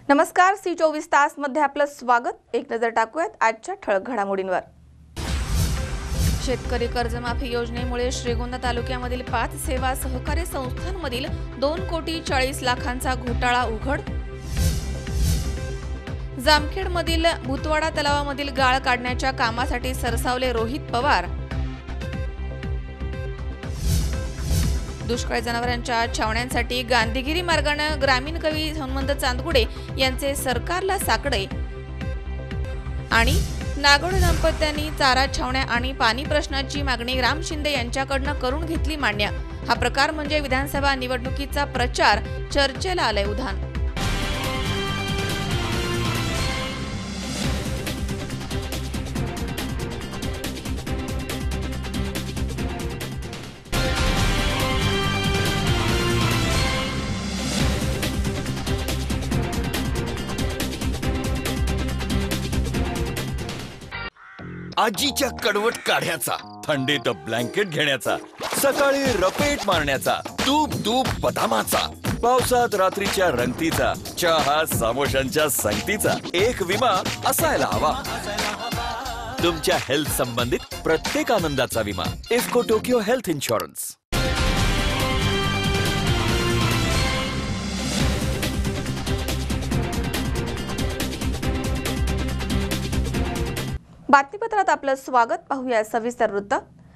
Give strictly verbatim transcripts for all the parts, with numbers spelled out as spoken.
नमस्कार, सी चोवीस तास मध्ये आपलं स्वागत। एक नजर टाकूयात आजच्या ठळक घडामोडींवर। शेतकरी कर्जमाफी योजनेमुळे श्रीगोंदा तालुक्यामधील पाच सेवा सहकारी संस्थांमधील दोन कोटी चाळीस लाखांचा घोटाळा उघड। जामखेडमधील भूतवाडा तलावामधील गाळ काढण्याच्या कामासाठी सरसावले रोहित पवार। दुष्काळी जनावरांच्या छावण्यांसाठी गांधीगिरी मार्गाने ग्रामीण कवी हनुमंत चांदगुडे यांचे सरकारला साकडे। आणि नागोडे दाम्पत्यांनी चारा छावण्या आणि पाणी प्रश्नाची मागणी राम शिंदे यांच्याकडून करून घेतली मान्य। हा प्रकार म्हणजे विधानसभा निवडणुकीचा प्रचार चर्चेला आलाय उधाण। आजीच्या कडवट काढ्याचा, थंडीत ब्लँकेट घेण्याचा, सकाळी रपेट मारण्याचा, तूप तूप बदामाचा, पावसात रात्रीच्या रंगतीचा, चहा समोशांच्या संगतीचा एक विमा असायला हवा। तुमच्या हेल्थ संबंधित प्रत्येक आनंदाचा विमा इफ्को टोकियो हेल्थ इन्शुरन्स। बातमीपत्रात आपलं स्वागत। पाहूया सविस्तर वृत्त।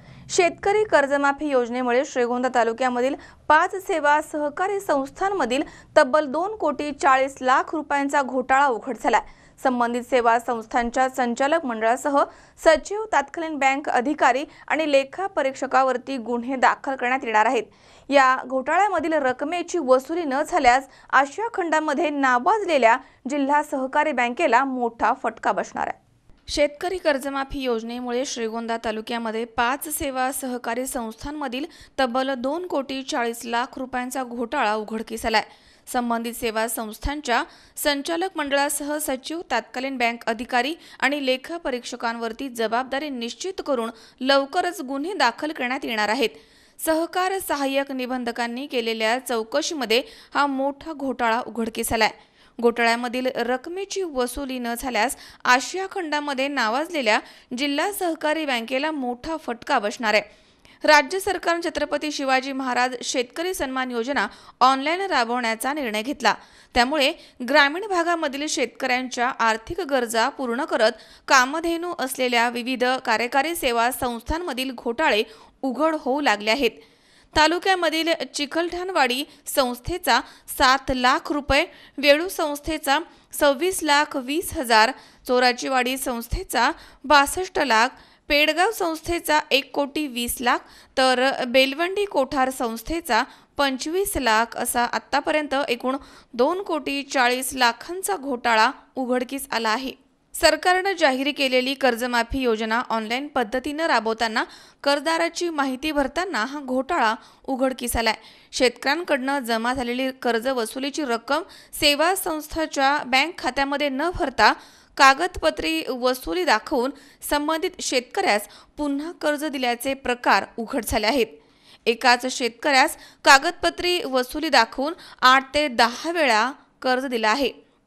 शेतकरी कर्जमाफी योजनेमुळे श्रीगोंदा तालुक्यामधील पाच सेवा सहकारी संस्थांमधील तब्बल दोन कोटी चाळीस लाख रुपयांचा घोटाळा उघड झालाय। संबंधित सेवा संस्थांच्या संचालक मंडळासह सचिव, तत्कालीन बँक अधिकारी आणि लेखा परीक्षकावरती गुन्हे दाखल करण्यात येणार आहेत। या घोटाळ्यामधील रकमेची वसुली न झाल्यास आशिया खंडामध्ये नावाजलेल्या जिल्हा सहकारी बँकेला मोठा फटका बसणार आहे। शेतकरी कर्जमाफी योजनेमुळे श्रीगोंदा तालुक्यामध्ये पाच सेवा सहकारी संस्थांमधील तब्बल दोन कोटी चाळीस लाख रुपयांचा घोटाळा उघडकीस आलाय। संबंधित सेवा संस्थांच्या संचालक मंडळासह सचिव, तत्कालीन बँक अधिकारी आणि लेखा परीक्षकांवरती जबाबदारी निश्चित करून लवकरच गुन्हे दाखल करण्यात येणार आहेत। सहकार सहाय्यक निबंधकांनी केलेल्या चौकशीमध्ये हा मोठा घोटाळा उघडकीस आलाय। घोटाळ्यामधील रकमेची वसुली न झाल्यास आशिया खंडामध्ये नावाजलेल्या जिल्हा सहकारी बँकेला मोठा फटका बसणार आहे। राज्य सरकारने छत्रपती शिवाजी महाराज शेतकरी सन्मान योजना ऑनलाईन राबवण्याचा निर्णय घेतला। त्यामुळे ग्रामीण भागामधील शेतकऱ्यांच्या आर्थिक गरजा पूर्ण करत कामधेनू असलेल्या विविध कार्यकारी सेवा संस्थांमधील घोटाळे उघड होऊ लागले आहेत। तालुक्यामधील चिकलठाणवाडी संस्थेचा सात लाख रुपये, वेळू संस्थेचा सव्वीस लाख वीस हजार, चोराचीवाडी संस्थेचा बासष्ट लाख, पेडगाव संस्थेचा एक कोटी वीस लाख तर बेलवंडी कोठार संस्थेचा पंचवीस लाख असा आतापर्यंत एकूण दोन कोटी चाळीस लाखांचा घोटाळा उघडकीस आला आहे। सरकारने जाहीर केलेली कर्जमाफी योजना ऑनलाईन पद्धतीने राबवताना करदाराची माहिती भरताना हा घोटाळा उघडकीस आलाय। शेतकऱ्यांकडून जमा झालेली कर्ज वसुलीची रक्कम सेवा संस्थाच्या बँक खात्यामध्ये न भरता कागदपत्री वसुली दाखवून संबंधित शेतकऱ्यास पुन्हा कर्ज दिल्याचे प्रकार उघड झाले आहेत। एकाच शेतकऱ्यास कागदपत्री वसुली दाखवून आठ ते दहा वेळा कर्ज दिला आहे।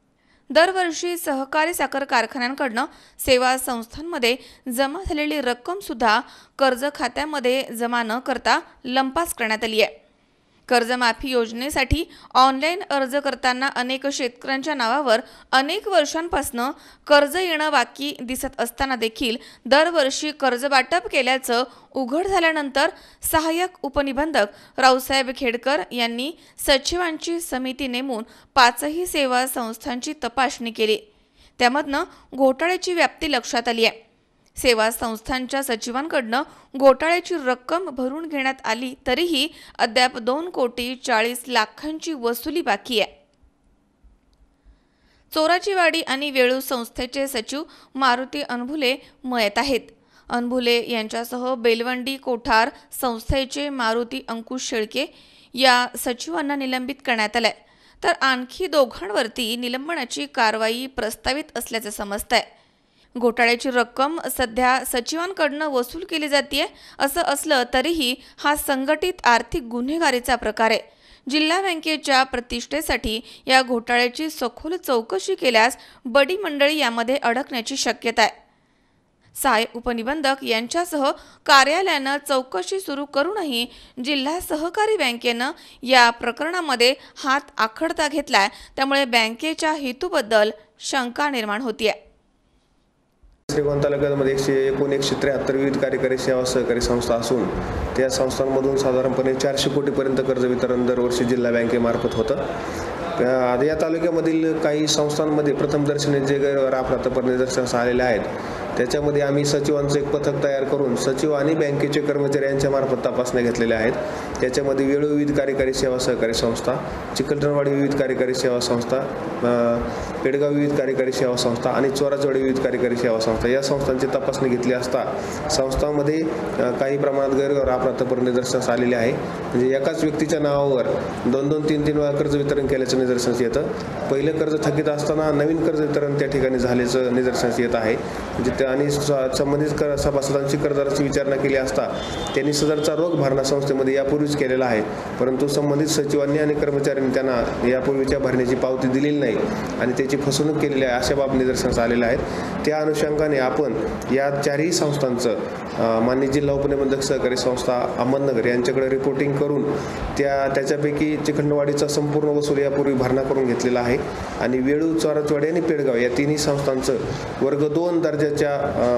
दरवर्षी सहकारी साखर कारखान्यांकडून सेवा संस्थांमध्ये जमा झालेली रक्कम सुद्धा कर्ज खात्यामध्ये जमा न करता लंपास करण्यात आली आहे। कर्जमाफी योजनेसाठी ऑनलाईन अर्ज करताना अनेक शेतकऱ्यांच्या नावावर अनेक वर्षांपासून कर्ज येणं बाकी दिसत असताना देखील दरवर्षी कर्ज वाटप केल्याचं उघड झाल्यानंतर सहाय्यक उपनिबंधक रावसाहेब खेडकर यांनी सचिवांची समिती नेमून पाचही सेवा संस्थांची तपासणी केली। त्यामधनं घोटाळ्याची व्याप्ती लक्षात आली आहे। सेवा संस्थांच्या सचिवांकडून घोटाळ्याची रक्कम भरून घेण्यात आली तरीही अद्याप दोन कोटी चाळीस लाखांची वसुली बाकी आहे। चोराचीवाडी आणि वेळू संस्थेचे सचिव मारुती अनभुले मयत आहेत। अनभुले यांच्यासह बेलवंडी कोठार संस्थेचे मारुती अंकुश शेळके या सचिवांना निलंबित करण्यात आले, तर आणखी दोघांवरती निलंबनाची कारवाई प्रस्तावित असल्याचे समजतंय। घोटाळ्याची रक्कम सध्या सचिवांकडनं वसूल केली जाते असं असलं तरीही हा संघटित आर्थिक गुन्हेगारीचा प्रकार आहे. जिल्हा बँकेच्या प्रतिष्ठेसाठी या घोटाळ्याची सखोल चौकशी केल्यास बडी मंडळी यामध्ये अडकण्याची शक्यता आहे. सहाय्यक उपनिबंधक यांच्यासह कार्यालयानं चौकशी सुरू करूनही जिल्हा सहकारी बँकेनं या प्रकरणामध्ये हात आखडता घेतलाय. त्यामुळे बँकेच्या हेतूबद्दल शंका निर्माण होतीये. श्रीगोंदा तालुक्यामध्ये एकशे एकूण एकशे त्र्याहत्तर विविध कार्यकारी सेवा सहकारी संस्था असून त्या संस्थांमधून साधारणपणे चारशे कोटीपर्यंत कर्ज वितरण दरवर्षी जिल्हा बँकेमार्फत होतं. या तालुक्यामधील काही संस्थांमध्ये प्रथमदर्शनी जे गैरव्यवहार निदर्शनास आलेले आहेत त्याच्यामध्ये आम्ही सचिवांचं एक पथक तयार करून सचिव आणि बँकेचे कर्मचारी यांच्या मार्फत तपासण्या घेतलेल्या आहेत. त्याच्यामध्ये वेळू विविध कार्यकारी सेवा सहकारी संस्था, चिकलटणवाडी विविध कार्यकारी सेवा संस्था, पेडगाव विविध कार्यकारी सेवा संस्था आणि चोराचवाडी विविध कार्यकारी सेवा संस्था या संस्थांची तपासणी घेतली असता संस्थांमध्ये काही प्रमाणात गैरव्यवहार अपराध निदर्शनास आलेले आहे. म्हणजे एकाच व्यक्तीच्या नावावर दोन दोन तीन तीन वेळा कर्ज वितरण केल्याचं निदर्शनास येतं. पहिलं कर्ज थकीत असताना नवीन कर्ज वितरण त्या ठिकाणी झाल्याचं निदर्शनास येत आहे. म्हणजे आणि संबंधित कर सभासदांची कर्जदाराची विचारणा केली असता त्यांनी सदरचा रोख भरणा संस्थेमध्ये यापूर्वीच केलेला आहे, परंतु संबंधित सचिवांनी आणि कर्मचाऱ्यांनी त्यांना यापूर्वीच्या भरण्याची पावती दिलेली नाही आणि त्याची फसवणूक केलेली आहे अशा बाब निदर्शनास आलेल्या आहेत. त्या अनुषंगाने आपण या चारही संस्थांचं माननीय जिल्हा उपनिबंधक सहकारी संस्था अहमदनगर यांच्याकडे रिपोर्टिंग करून त्या त्याच्यापैकी चिकलटणवाडीचा संपूर्ण वसूल यापूर्वी भरणा करून घेतलेला आहे आणि वेळू, चोराचवाडी आणि पेडगाव या तिन्ही संस्थांचं वर्ग दोन दर्जाच्या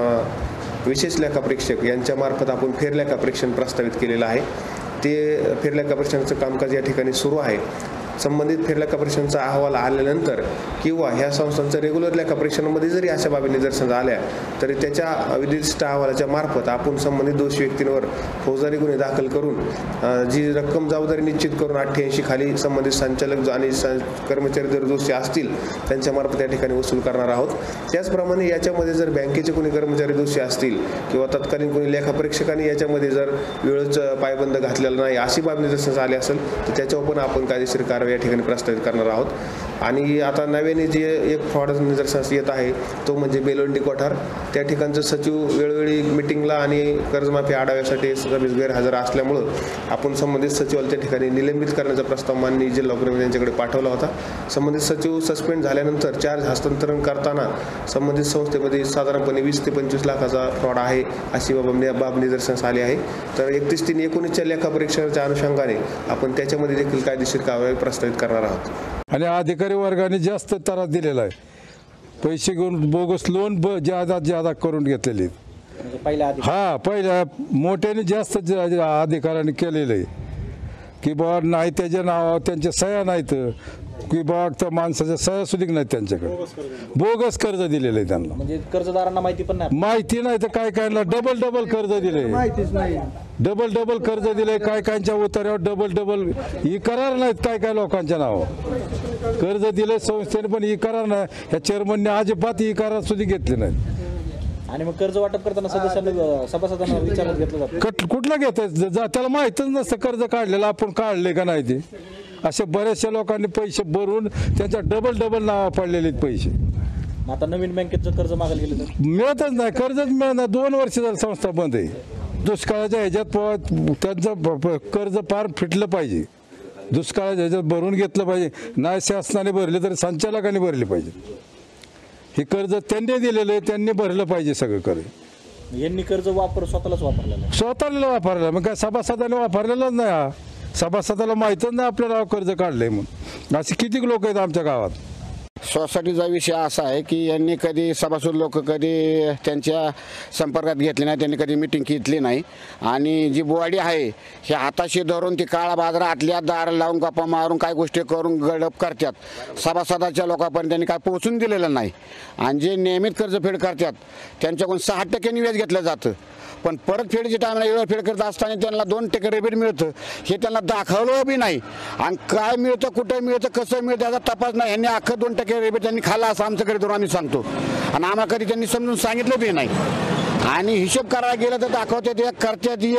विशेष लेखापरीक्षक यांच्या मार्फत आपण फेरलेखापरीक्षण प्रस्तावित केलेलं आहे. ते फेरलेखापरीक्षणाचं कामकाज या ठिकाणी सुरू आहे. संबंधित फेरलेखापरीक्षणाचा अहवाल आल्यानंतर किंवा ह्या संस्थांच्या रेग्युलर लेखापरीक्षणामध्ये जरी अशा बाबी निदर्शनास आल्या तरी त्याच्या विशिष्ट अहवालाच्या मार्फत आपण संबंधित दोषी व्यक्तींवर फौजदारी गुन्हे दाखल करून जी रक्कम जबाबदारी निश्चित करून अठ्ठ्याऐंशी खाली संबंधित संचालक आणि कर्मचारी जर दोषी असतील त्यांच्यामार्फत या ठिकाणी वसूल करणार आहोत. त्याचप्रमाणे याच्यामध्ये जर बँकेचे कोणी कर्मचारी दोषी असतील किंवा तत्कालीन कोणी लेखापरीक्षकांनी याच्यामध्ये जर वेळच पायबंद घातलेला नाही अशी बाब निदर्शनास आली असेल तर त्याच्यावर पण आपण कायदेशीर कारवाई या ठिकाणी प्रस्तावित करणार आहोत. आणि आता नव्याने जे एक फ्रॉड निदर्शनास येत आहे तो म्हणजे बेलोंडी कोठार. त्या ठिकाणचं सचिव वेळोवेळी मिटिंगला आणि कर्जमाफी आढाव्यासाठी गैरहजर असल्यामुळं आपण संबंधित सचिवाला त्या ठिकाणी निलंबित करण्याचा प्रस्ताव माननीय जिल्हा उपनिबंधक यांच्याकडे पाठवला होता. संबंधित सचिव सस्पेंड झाल्यानंतर चार्ज हस्तांतरण करताना संबंधित संस्थेमध्ये साधारणपणे वीस ते पंचवीस लाखाचा फ्रॉड आहे अशी बाब बाब निदर्शनास आली आहे. तर एकतीस तीन एकोणीसच्या लेखापरीक्षणाच्या अनुषंगाने आपण त्याच्यामध्ये देखील कायदेशीर कारवाई प्रस्तावित करणार आहोत. आणि अधिकारी वर्गाने जास्त त्रास दिलेला आहे. पैसे घेऊन बोगस लोन ब ज्यादा ज्यादा करून घेतलेले हा पहिल्या मोठ्याने जास्त अधिकाऱ्यांनी केलेलं आहे की बा नाही त्याच्या नावावर त्यांच्या सह्या नाहीत की बा त्या माणसाच्या सह्या सुद्धा नाहीत त्यांच्याकडे. बोगस कर्ज दिलेलं आहे त्यांना. म्हणजे कर्जदारांना माहिती पण नाही माहिती नाही तर काय कायला डबल डबल कर्ज दिले माहितीच नाही. डबल डबल कर्ज दिले काय कायच्या उतार्यावर डबल डबल ही करार नाहीत काय काय लोकांच्या नावावर कर्ज दिले संस्थेने पण ही करार नाही. ह्या चेअरमनने अजिबात ही करार सुद्धा घेतले नाहीत. आणि मग कर्ज वाटप करताना सदस्यांना सभासदांना विचारत घेतलं जातं कुठला घेत त्याला माहितच नसतं कर्ज काढलेलं आपण काढले का नाही ते. अशा बऱ्याचशा लोकांनी पैसे भरून त्यांच्या डबल डबल नावा पडलेले पैसे. आता नवीन बँकेचं कर्ज मागायला गेलं तर मिळतच नाही. कर्जच मिळणार. दोन वर्ष झालं संस्था बंद आहे. दुष्काळाच्या ह्याच्यात त्यांचं कर्ज फार फिटलं पाहिजे. दुष्काळाच्या ह्याच्यात भरून घेतलं पाहिजे. नाही शासनाने भरले तरी संचालकांनी भरले पाहिजे. हे कर्ज त्यांनी दिलेलं आहे त्यांनी भरलं पाहिजे सगळं कर्ज. यांनी कर्ज वापर स्वतःलाच वापरलेलं स्वतःला वापरलं मग काय सभासदाने वापरलेलंच नाही. हा सभासदाला माहीतच नाही आपल्याला कर्ज काढलंय म्हणून. असे किती लोक आहेत आमच्या गावात. सोसायटीचा विषय असा आहे की यांनी कधी सभासद लोक कधी त्यांच्या संपर्कात घेतले नाही. त्यांनी कधी मिटिंग घेतली नाही आणि जी बॉडी आहे हे हाताशी धरून ती काळा बाजारा आतल्या दार लावून गप्पा मारून काय गोष्टी करून गडप करतात. सभासदाच्या लोकांपर्यंत त्यांनी काय पोहोचून दिलेलं नाही. आणि जे नियमित कर्जफेड करतात त्यांच्याकडून सहा टक्क्यांनी व्याज घेतलं जातं पण परतफेडीच्या टायमाला एवढं फेड करत असताना त्यांना दोन टक्के रेबीट मिळतं हे त्यांना दाखवलं बी नाही. आणि काय मिळतं कुठं मिळतं कसं मिळतं याचा तपास नाही. यांनी अख्खं दोन टक्के रेबीट त्यांनी खाल्ला असं आमच्याकडे धरून आम्ही सांगतो आणि आम्हाला कधी त्यांनी समजून सांगितलं बी नाही. आणि हिशोब करायला गेलं तर दाखवतात एक करतात एक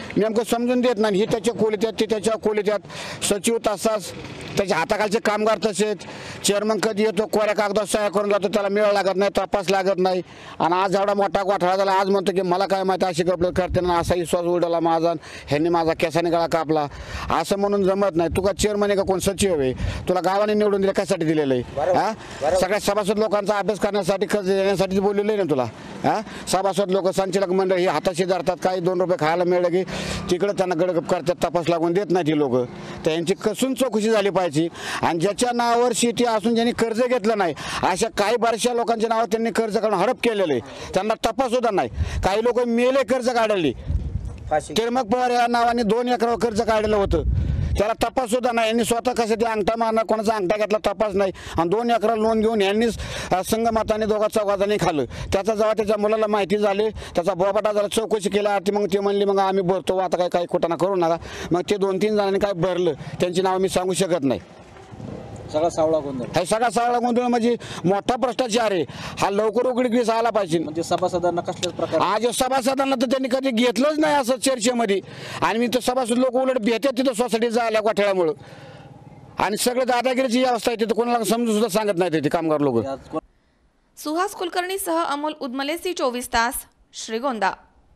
नेमकं समजून देत नाही. हे त्याच्या खोलीत ते त्याच्या खोलीत सचिव तसाच, त्याच्या हाताखालचे कामगार तसेच, चेअरमन कधी येतो कोऱ्या कागदात सह्या करून जातो, त्याला मेळ लागत नाही, तपास लागत नाही. आणि आज एवढा मोठा घोटाळा झाला, आज म्हणतो की मला काय माहिती अशी गपलत करते ना, असा विश्वास उडाला माझा, ह्यांनी माझा केसाने गळा कापला, असं म्हणून जमत नाही. तू का चेअरमन आहे का कोण सचिव आहे? तुला गावाने निवडून दिलं कशासाठी दिलेलं आहे? हा, सगळ्या सभासद लोकांचा अभ्यास करण्यासाठी कर्ज देण्यासाठीच बोललेलं आहे ना तुला. हा, सभासद लोक संचालक मंडळ ही हाताशी धरतात, काही दोन रुपये खायला मिळलं की तिकडं त्यांना गडगप करतात, तपास लागून देत नाही ती लोक. त्यांची कसून चौकशी झाली पाहिजे. आणि ज्याच्या नावावर शेती असून ज्यांनी कर्ज घेतलं नाही, अशा काही बऱ्याचशा लोकांच्या नावावर त्यांनी कर्ज काढून हडप केलेलं आहे, त्यांना तपास सुद्धा नाही. काही लोक मेले कर्ज काढले. किरमक पवार या नावाने दोन एकरावर कर्ज काढलेलं होतं, त्याला तपास सुद्धा नाही. यांनी स्वतः कसं ते अंगठा मारणार, कोणाचा अंगठा घेतला तपास नाही, आणि दोन एकरा लोन घेऊन यांनीच संगमताने दोघा चौघांनी खाल्लं. त्याचा जेव्हा त्याच्या मुलाला माहिती झाली, त्याचा बोबाटा झाला, चौकशी केला, ती मग ते म्हणली मग आम्ही भरतो, आता काय काही खोटाना करू नका. मग ते दोन तीन जणांनी काय भरलं, त्यांची नावं मी सांगू शकत नाही. सगळा सावळा गोंधळ हे सगळा सावळा गोंधळ म्हणजे मोठा भ्रष्टाचार आहे. हा लवकर उघडकीस आला पाहिजे. म्हणजे सभासदांना कसल्याच प्रकार आज सभासदांना तर त्यांनी कधी घेतलंच नाही असं चर्चेमध्ये. आणि मी तर सभासद लोक उलट भेटतात तिथं सोसायटीत जायला गोठ्यामुळं. आणि सगळं दादागिरीची अवस्था आहे तिथं, कोणाला समजून सुद्धा सांगत नाही ते कामगार लोक. सुहास कुलकर्णीसह अमोल उदमले, सी चोवीस तास, श्रीगोंदा.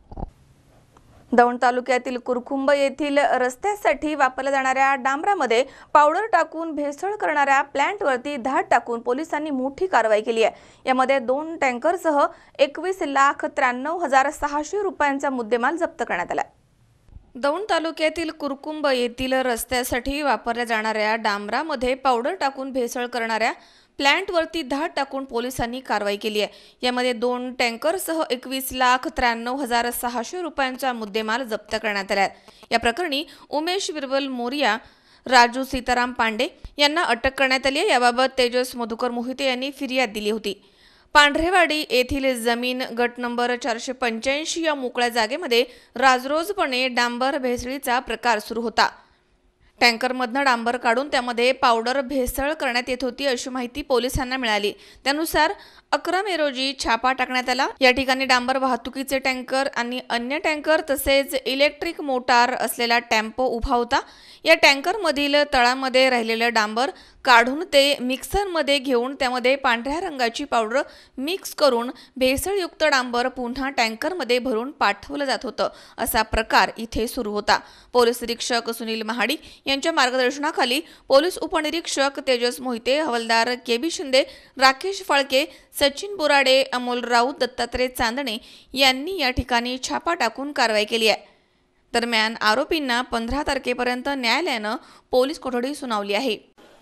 दौंड तालुक्यातील कुरकुंब येथील रस्त्यासाठी वापरल्या जाणाऱ्या डांबरामध्ये पावडर टाकून भेसळ करणाऱ्या प्लॅन्टवरती धाड टाकून पोलिसांनी मोठी कारवाई केली आहे. यामध्ये दोन टँकरसह एकवीस लाख त्र्याण्णव हजार सहाशे रुपयांचा मुद्देमाल जप्त करण्यात आला. दौंड तालुक्यातील कुरकुंब येथील रस्त्यासाठी वापरल्या जाणाऱ्या डांबरामध्ये पावडर टाकून भेसळ करणाऱ्या प्लॅन्टवरती धाड टाकून पोलिसांनी कारवाई केली आहे. यामध्ये दोन टँकरसह एकवीस लाख त्र्याण्णव हजार सहाशे रुपयांचा मुद्देमाल जप्त करण्यात आला. या प्रकरणी उमेश बिरबल मोरिया, राजू सीताराम पांडे यांना अटक करण्यात आली आहे. याबाबत तेजस मधुकर मोहिते यांनी फिर्याद दिली होती. पांढरेवाडी येथील जमीन गट नंबर चारशे पंच्याऐंशी या मोकळ्या जागेमध्ये राजरोजपणे डांबर भेसळीचा प्रकार सुरू होता. टँकरमधनं डांबर काढून त्यामध्ये पावडर भेसळ करण्यात येत होती अशी माहिती पोलिसांना मिळाली. त्यानुसार अकरा मे रोजी छापा टाकण्यात आला. या ठिकाणी डांबर वाहतुकीचे टँकर आणि अन्य टँकर तसेच इलेक्ट्रिक मोटार असलेला टेम्पो उभा होता. या टँकरमधील तळामध्ये राहिलेलं डांबर काढून ते मिक्सरमध्ये घेऊन त्यामध्ये पांढऱ्या रंगाची पावडर मिक्स करून भेसळयुक्त डांबर पुन्हा टँकरमध्ये भरून पाठवलं जात होतं. असा प्रकार इथे सुरू होता. पोलीस निरीक्षक सुनील महाडी यांच्या मार्गदर्शनाखाली पोलीस उपनिरीक्षक तेजस मोहिते, हवालदार के बी शिंदे, राकेश फाळके, सचिन बोराडे, अमोल राऊत, दत्तात्रय चांदणे यांनी या ठिकाणी छापा टाकून कारवाई केली आहे. दरम्यान आरोपींना पंधरा तारखेपर्यंत न्यायालयानं पोलीस कोठडी सुनावली आहे.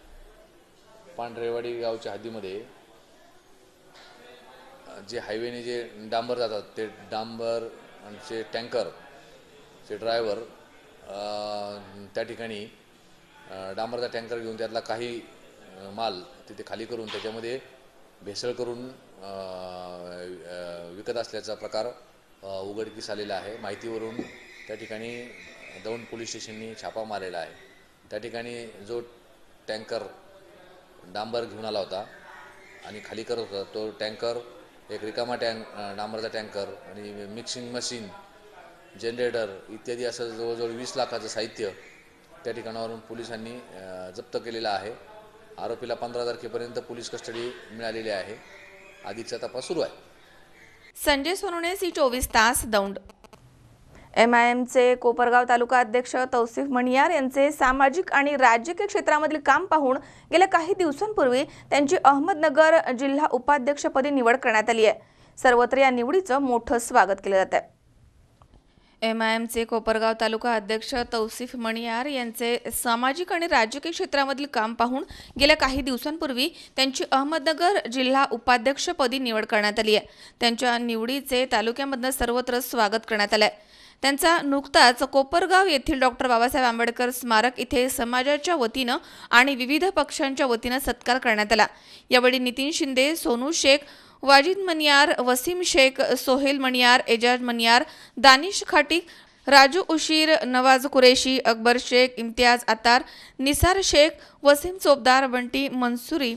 पांढरेवाडी गावच्या हद्दीमध्ये जे हायवेने जे डांबर जातात ते डांबरचे टँकरचे ड्रायव्हर त्या ठिकाणी डांबरचा टँकर घेऊन त्यातला काही माल तिथे खाली करून त्याच्यामध्ये भेसळ करून विकत असल्याचा प्रकार उघडकीस आलेला आहे. माहितीवरून त्या ठिकाणी दौंड पोलीस स्टेशननी छापा मारलेला आहे. त्या ठिकाणी जो टँकर डांबर घेऊन आला होता आणि खाली करत होता तो टँकर एक रिकामा टँक डांबरचा टँकर आणि मिक्सिंग मशीन, जनरेटर इत्यादी असं जवळजवळ वीस लाखाचं साहित्य त्या ठिकाणावरून पोलिसांनी जप्त केलेलं आहे. आरोपीला पंधरा तारखेपर्यंत पोलीस कस्टडी मिळालेली आहे. अधिकचा तपास सुरू आहे. संजय सोनवणे, सी चोवीस तास, दौंड. एम आय एमचे कोपरगाव तालुका अध्यक्ष तौसिफ मणियार यांचे सामाजिक आणि राजकीय क्षेत्रामधील काम पाहून गेल्या काही दिवसांपूर्वी त्यांची अहमदनगर जिल्हा उपाध्यक्षपदी निवड करण्यात आली आहे. सर्वत्र या निवडीचं मोठं स्वागत केलं जात आहे. एम आय एमचे कोपरगाव तालुका अध्यक्ष तौसिफ मणियार यांचे सामाजिक आणि राजकीय क्षेत्रामधील काम पाहून गेल्या काही दिवसांपूर्वी त्यांची अहमदनगर जिल्हा उपाध्यक्षपदी निवड करण्यात आली आहे. त्यांच्या निवडीचे तालुक्यामधनं सर्वत्र स्वागत करण्यात आलं आहे. त्यांचा नुकताच कोपरगाव येथील डॉक्टर बाबासाहेब आंबेडकर स्मारक इथे समाजाच्या वतीनं आणि विविध पक्षांच्या वतीनं सत्कार करण्यात आला. यावेळी नितीन शिंदे, सोनू शेख, वाजिद मणियार, वसीम शेख, सोहेल मणियार, एजाज मणियार, दानिश खाटिक, राजू उशीर, नवाज कुरेशी, अकबर शेख, इम्तियाज अतार, निसार शेख, वसीम चोपदार, बंटी मंसुरी,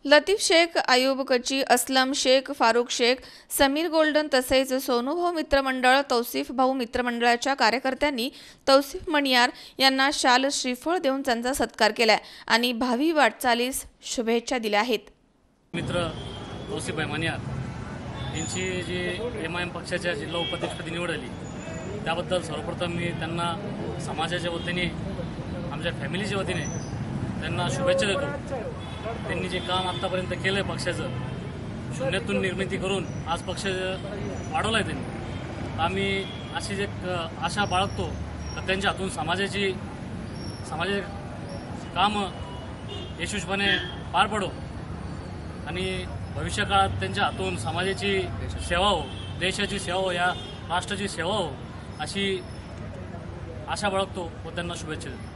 लतीफ शेख, अयूब कची, असलम शेख, फारुख शेख, समीर गोल्डन तसेच सोनूभाऊ मित्रमंडळ, तौसिफ भाऊ मित्रमंडळाच्या कार्यकर्त्यांनी तौसिफ मणियार यांना शाल श्रीफळ देऊन त्यांचा सत्कार केलाय आणि भावी वाटचालीस शुभेच्छा दिल्या आहेत. मित्र तौसिफ भाई मणियार यांची जी एम आय एम पक्षाच्या जिल्हा उपाध्यक्षपदी निवड झाली त्याबद्दल सर्वप्रथम मी त्यांना समाजाच्या वतीने आमच्या फॅमिलीच्या वतीने त्यांना शुभेच्छा देतो. त्यांनी जे काम आत्तापर्यंत केलं आहे पक्षाचं, शून्यातून निर्मिती करून आज पक्ष वाढवला आहे त्यांनी. आम्ही अशी जे आशा बाळगतो तर त्यांच्या हातून समाजाची समाजाचे कामं यशस्वीपणे पार पडो आणि भविष्यकाळात त्यांच्या हातून समाजाची सेवा हो, देशाची सेवा हो, या राष्ट्राची सेवा हो अशी आशा बाळगतो व त्यांना शुभेच्छा देतो.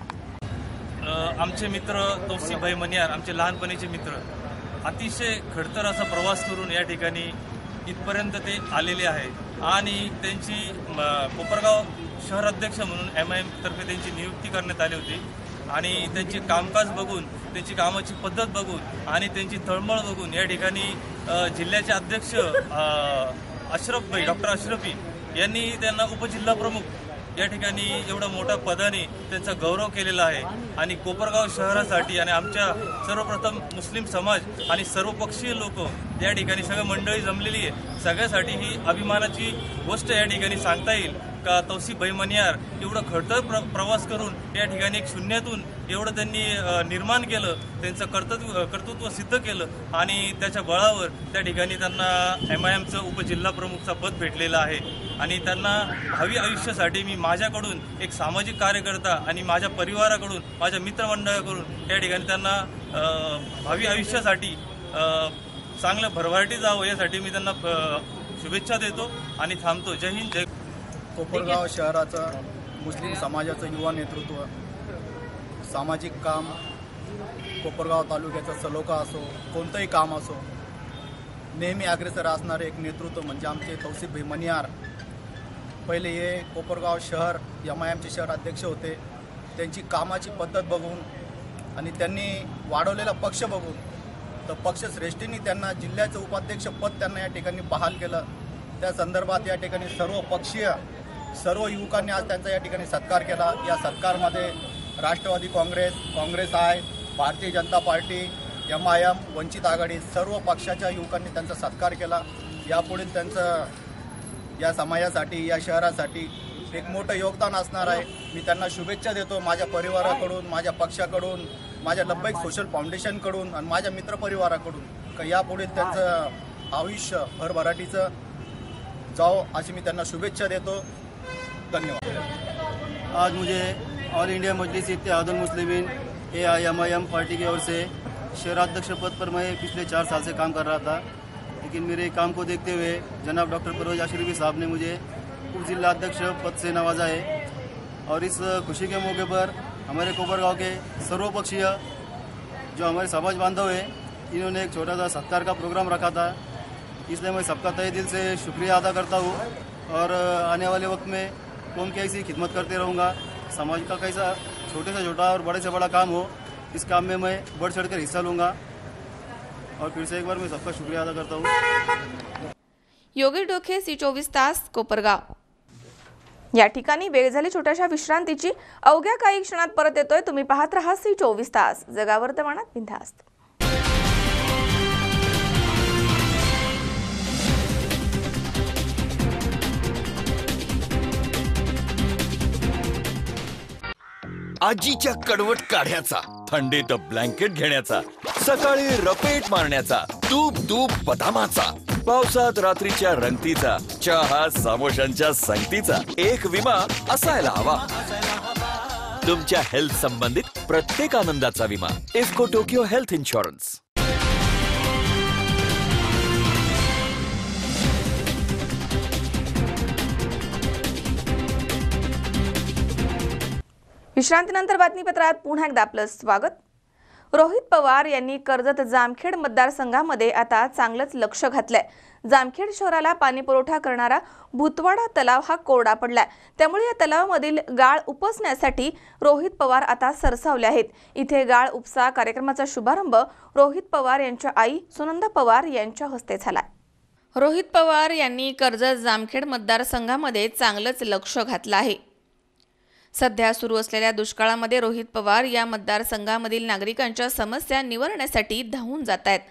आमचे मित्र तौसिफ भाई मणियार आमचे लहानपणीचे मित्र अतिशय खडतर असा प्रवास करून या ठिकाणी इथपर्यंत ते आलेले आहे आणि त्यांची कोपरगाव शहर अध्यक्ष म्हणून एम आय एम तर्फे त्यांची नियुक्ती करण्यात आली होती आणि त्यांचे कामकाज बघून, त्यांची कामाची पद्धत बघून आणि त्यांची तळमळ बघून या ठिकाणी जिल्ह्याचे अध्यक्ष अशरफ भाई डॉक्टर अशरफी यांनी त्यांना उपजिल्हा प्रमुख या ठिकाणी एवढा मोठ्या पदाने त्यांचा गौरव केलेला आहे आणि कोपरगाव शहरासाठी आणि आमच्या सर्वप्रथम मुस्लिम समाज आणि सर्वपक्षीय लोक या ठिकाणी सगळं मंडळी जमलेली आहे. सगळ्यासाठी ही अभिमानाची गोष्ट या ठिकाणी सांगता येईल का तौसिफ भाई मणियार एवढं खडतर प्र प्रवास करून या ठिकाणी एक शून्यातून एवढं त्यांनी निर्माण केलं, त्यांचं कर्तव्य कर्तृत्व सिद्ध केलं आणि त्याच्या बळावर त्या ठिकाणी त्यांना एम आय एमचं उपजिल्हा प्रमुखचं पद भेटलेलं आहे आणि त्यांना भावी आयुष्यासाठी मी माझ्याकडून एक सामाजिक कार्यकर्ता आणि माझ्या परिवाराकडून, माझ्या मित्रमंडळाकडून या ठिकाणी त्यांना भावी आयुष्यासाठी चांगलं भरभराटी जावं यासाठी मी त्यांना शुभेच्छा देतो आणि थांबतो. जय हिंद, जय. कोपरगाव शहराचं मुस्लिम समाजाचं युवा नेतृत्व, सामाजिक काम, कोपरगाव तालुक्याचा सलोखा असो, कोणतंही काम असो, नेहमी अग्रेसर असणारे एक नेतृत्व म्हणजे आमचे तौसिफ भाई मणियार. पहिले हे कोपरगाव शहर एम आय एमचे शहर अध्यक्ष होते. त्यांची कामाची पद्धत बघून आणि त्यांनी वाढवलेला पक्ष बघून तर पक्षश्रेष्ठींनी त्यांना जिल्ह्याचं उपाध्यक्षपद त्यांना या ठिकाणी बहाल केलं. त्या संदर्भात या ठिकाणी सर्व पक्षीय सर्व युवकांनी आज त्यांचा या ठिकाणी सत्कार केला. या सत्कारमध्ये राष्ट्रवादी काँग्रेस, काँग्रेस आहे, Bharatiya Janata party, M I M, Vanchit Aghadi सर्व पक्षाच्या युवकांनी त्यांचा सत्कार केला. यापुढील त्यांचं या समाजासाठी, या शहरासाठी एक मोठं योगदान असणार आहे. मी त्यांना शुभेच्छा देतो माझ्या परिवाराकडून, माझ्या पक्षाकडून, माझ्या लब्बैक सोशल फाउंडेशनकडून आणि माझ्या मित्रपरिवाराकडून का यापुढील त्यांचं आयुष्य भरभराटीचं जाओ अशी मी त्यांना शुभेच्छा देतो. धन्यवाद. आज मुझे all India Majlis Ittehadul Muslimeen A I M I M party की ओर से शहराध्यक्ष पद पर मैं पिछले चार साल से काम कर रहा था, लेकिन मेरे काम को देखते हुए जनाब डॉक्टर परवेज अशरफी साहब ने मुझे उप जिला अध्यक्ष पद से नवाजा है और इस खुशी के मौके पर हमारे कोपरगांव के सर्वपक्षीय जो हमारे समाज बांधव हैं इन्होंने एक छोटा सा सत्कार का प्रोग्राम रखा था. इसलिए मैं सबका तहे दिल से शुक्रिया अदा करता हूँ और आने वाले वक्त में कौम की ऐसी खिदमत करते रहूँगा. समाज का कैसा छोटे से छोटा और बड़े से बड़ा काम हो, इस काम में मैं बढ़ चढ़ कर हिस्सा लूँगा और फिर से एक बार मैं सबका शुक्रिया अदा करता हूँ. योगी डोके, सी चोवीस तास, कोपरगाव. या ठिकाणी वेळ झाली छोट्याशा विश्रांतीची. अवघ्या काही क्षणात परत येतोय. तुम्ही पाहत राहा सी चोवीस तास, जगा वर्तमानात बिनधास्त. आजीच्या कडवट काढ्याचा, थंडीत ब्लँकेट घेण्याचा, सकाळी रपेट मारण्याचा, तूप तूप बदामाचा, पावसात रात्रीच्या रंगतीचा, चहा समोशांच्या संगतीचा एक विमा असायला हवा. तुमच्या हेल्थ संबंधित प्रत्येक आनंदाचा विमा इफ्को टोकियो हेल्थ इन्शुरन्स. विश्रांतीनंतर बातमीपत्रात पुन्हा एकदा आपलं स्वागत. रोहित पवार यांनी कर्जत जामखेड मतदारसंघामध्ये आता चांगलंच लक्ष घातलंय। जामखेड शहराला पाणी पुरवठा करणारा भूतवाडा तलाव हा कोरडा पडलाय, त्यामुळे या तलावामधील गाळ उपसण्यासाठी रोहित पवार आता सरसावले आहेत। इथे गाळ उपसा कार्यक्रमाचा शुभारंभ रोहित पवार यांच्या आई सुनंदा पवार यांच्या हस्ते झाला। रोहित पवार यांनी कर्जत जामखेड मतदारसंघामध्ये चांगलंच लक्ष घातलं आहे। सध्या सुरू असलेल्या दुष्काळामध्ये रोहित पवार या मतदारसंघामधील नागरिकांच्या समस्या निवारण्यासाठी धावून जात आहेत।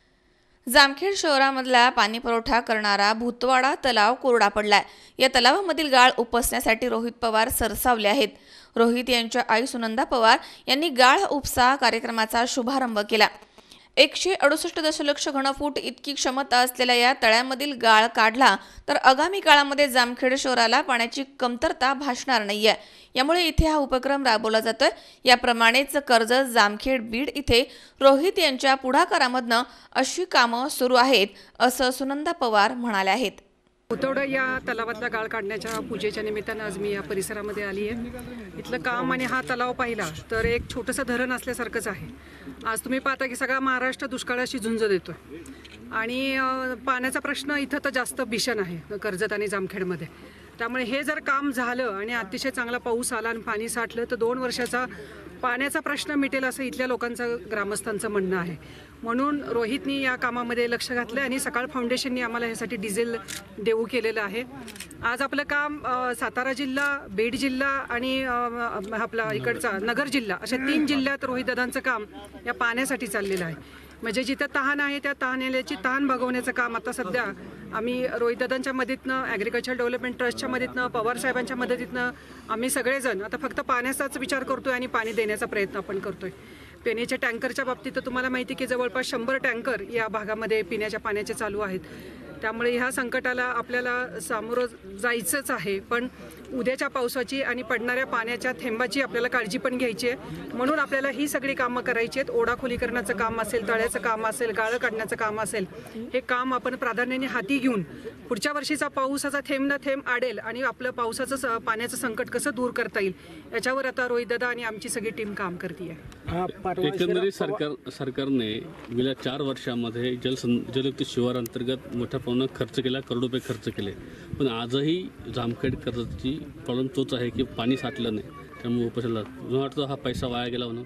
जामखेड शहरामधला पाणी पुरवठा करणारा भूतवाडा तलाव कोरडा पडलाय। या तलावामधील गाळ उपसण्यासाठी रोहित पवार सरसावले आहेत। रोहित यांच्या आई सुनंदा पवार यांनी गाळ उपसा कार्यक्रमाचा शुभारंभ केला। एकशे अडुसष्ट दशलक्ष घनफूट इतकी क्षमता असलेल्या या तळ्यामधील गाळ काढला तर आगामी काळामध्ये जामखेड शहराला पाण्याची कमतरता भासणार नाहीये। यामुळे इथे हा उपक्रम राबवला जातोय। याप्रमाणेच कर्जत जामखेड बीड इथे रोहित यांच्या पुढाकारामधनं अशी कामं सुरू आहेत असं सुनंदा पवार म्हणाले आहेत। भूतवाडा या तलावातला गाळ काढण्याच्या पूजेच्या निमित्तानं आज मी या परिसरामध्ये आली आहे। इथलं काम आणि हा तलाव पाहिला तर एक छोटंसं धरण असल्यासारखंच आहे। आज तुम्ही पाहता की सगळा महाराष्ट्र दुष्काळाशी झुंज देतोय आणि पाण्याचा प्रश्न इथं तर जास्त भीषण आहे कर्जत आणि जामखेडमध्ये। त्यामुळे हे जर काम झालं आणि अतिशय चांगला पाऊस आला आणि पाणी साठलं तर दोन वर्षाचा पाण्याचा प्रश्न मिटेल असं इथल्या लोकांचं ग्रामस्थांचं म्हणणं आहे। म्हणून रोहितनी या कामामध्ये लक्ष घातलं आणि सकाळ फाउंडेशननी आम्हाला यासाठी डिझेल देऊ केलेलं आहे। आज आपलं काम सातारा जिल्हा, बीड जिल्हा आणि आपला इकडचा नगर जिल्हा अशा तीन जिल्ह्यात रोहित दादांचं काम या पाण्यासाठी चाललेलं आहे। म्हणजे जिथं तहान आहे त्या तहानेल्याची तहान भागवण्याचं काम आता सध्या आम्ही रोहितदादांच्या मदतीनं, ॲग्रिकल्चर डेव्हलपमेंट ट्रस्टच्या मदतीनं, पवार साहेबांच्या मदतीनं आम्ही सगळेजण आता फक्त पाण्याचाच विचार करतोय आणि पाणी देण्याचा प्रयत्न आपण करतोय। पिण्याच्या टँकरच्या बाबतीत तर तुम्हाला माहिती की जवळपास शंभर टँकर या भागामध्ये पिण्याच्या पाण्याचे चालू आहेत। त्यामुळे ह्या संकटाला आपल्याला सामोरं जायचंच आहे, पण उद्याच्या पावसाची आणि पडणाऱ्या पाण्याच्या थेंबाची आपल्याला काळजी पण घ्यायची आहे। म्हणून आपल्याला ही सगळी कामं करायची आहेत। ओढा खोलीकरणाचं काम असेल, तळ्याचं काम असेल, गाळं काढण्याचं काम असेल, हे काम आपण प्राधान्याने हाती घेऊन पुढच्या वर्षीचा पावसाचा थेंब ना थेंब आडेल आणि आपलं पावसाचं पाण्याचं संकट कसं दूर करता येईल याच्यावर आता रोहितदादा आणि आमची सगळी टीम काम करते आहे। एकंदरीत सरकार सरकारने गेल्या चार वर्षामध्ये जल जलयुक्त शिवार अंतर्गत मोठ्या प्रमाणात खर्च केला, करोडो रुपये खर्च केले, पण आजही जामखेड कर्जतची प्रॉब्लेम तोच आहे की पाणी साठलं नाही। त्यामुळे उपोषणाला मला वाटतं हा पैसा वाया गेला म्हणून।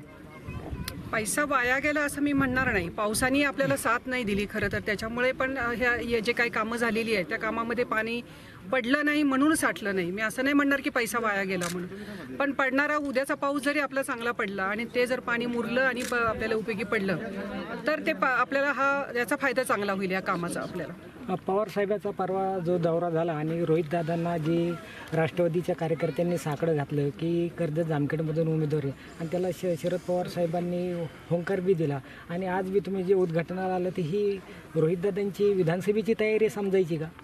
पैसा वाया गेला असं मी म्हणणार नाही। पावसाने आपल्याला साथ नाही दिली खरं तर, त्याच्यामुळे पण ह्या जे काही कामं झालेली आहेत त्या कामामध्ये पाणी पडलं नाही म्हणून साठलं नाही। मी असं नाही म्हणणार की पैसा वाया गेला म्हणून, पण पडणारा उद्याचा पाऊस जरी आपला चांगला पडला आणि ते जर पाणी मुरलं आणि आपल्याला उपयोगी पडलं तर ते आपल्याला हा याचा फायदा चांगला होईल या कामाचा आपल्याला। पवार साहेबांचा परवा जो दौरा झाला आणि रोहित दादांना जी राष्ट्रवादीच्या कार्यकर्त्यांनी साकडं घातलं की कर्जत जामखेडमधून उमेदवारी आणि त्याला श शरद पवार साहेबांनी होंकार बी दिला आणि आज बी तुम्ही जे उद्घाटनाला आलं तर ही रोहित दादांची विधानसभेची तयारी समजायची का?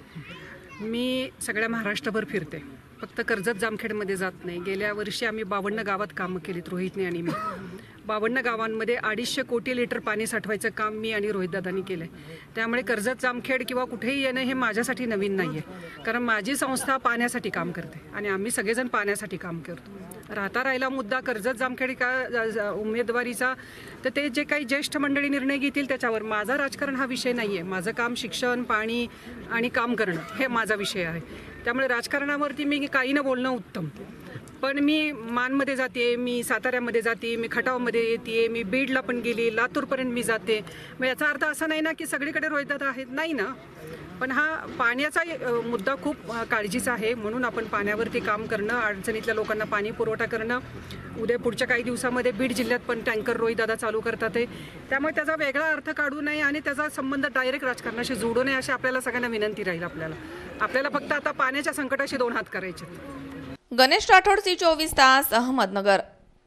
मी सगळ्या महाराष्ट्रभर फिरते, फक्त कर्जत जामखेडमध्ये जात नाही। गेल्या वर्षी आम्ही बावन्न गावात कामं केलीत रोहितने आणि मी। बावन्न गावांमध्ये अडीचशे कोटी लिटर पाणी साठवायचं काम मी आणि रोहितदादांनी केलं आहे। त्यामुळे कर्जत जामखेड किंवा कुठेही येणं हे माझ्यासाठी नवीन नाही आहे, कारण माझी संस्था पाण्यासाठी काम करते आणि आम्ही सगळेजण पाण्यासाठी काम करतो। राहता राहिला मुद्दा कर्जत जामखेड का उमेदवारीचा, तर ते जे काही ज्येष्ठ मंडळी निर्णय घेतील त्याच्यावर। माझा राजकारण हा विषय नाही आहे। माझं काम शिक्षण, पाणी आणि काम करणं हे माझा विषय आहे। त्यामुळे राजकारणावरती मी काही न बोलणं उत्तम। पण मी मानमध्ये जाते, मी साताऱ्यामध्ये जाते, मी खटावमध्ये येते, मी बीडला पण गेली, लातूरपर्यंत मी जाते। मग याचा अर्थ असा नाही ना की सगळीकडे रोहितदादा आहेत, नाही ना। पण हा पाण्याचा मुद्दा खूप काळजीचा आहे, म्हणून आपण पाण्यावरती काम करणं, अडचणीतल्या लोकांना पाणी पुरवठा करणं। उद्या पुढच्या काही दिवसामध्ये बीड जिल्ह्यात पण टँकर रोहितदादा चालू करतात आहे, त्यामुळे त्याचा वेगळा अर्थ काढू नये आणि त्याचा संबंध डायरेक्ट राजकारणाशी जोडू नये अशी आपल्याला सगळ्यांना विनंती राहील। आपल्याला आपल्याला फक्त आता पाण्याच्या संकटाशी दोन हात करायचे। गणेश राठोड, सी चोवीस तास, अहमदनगर।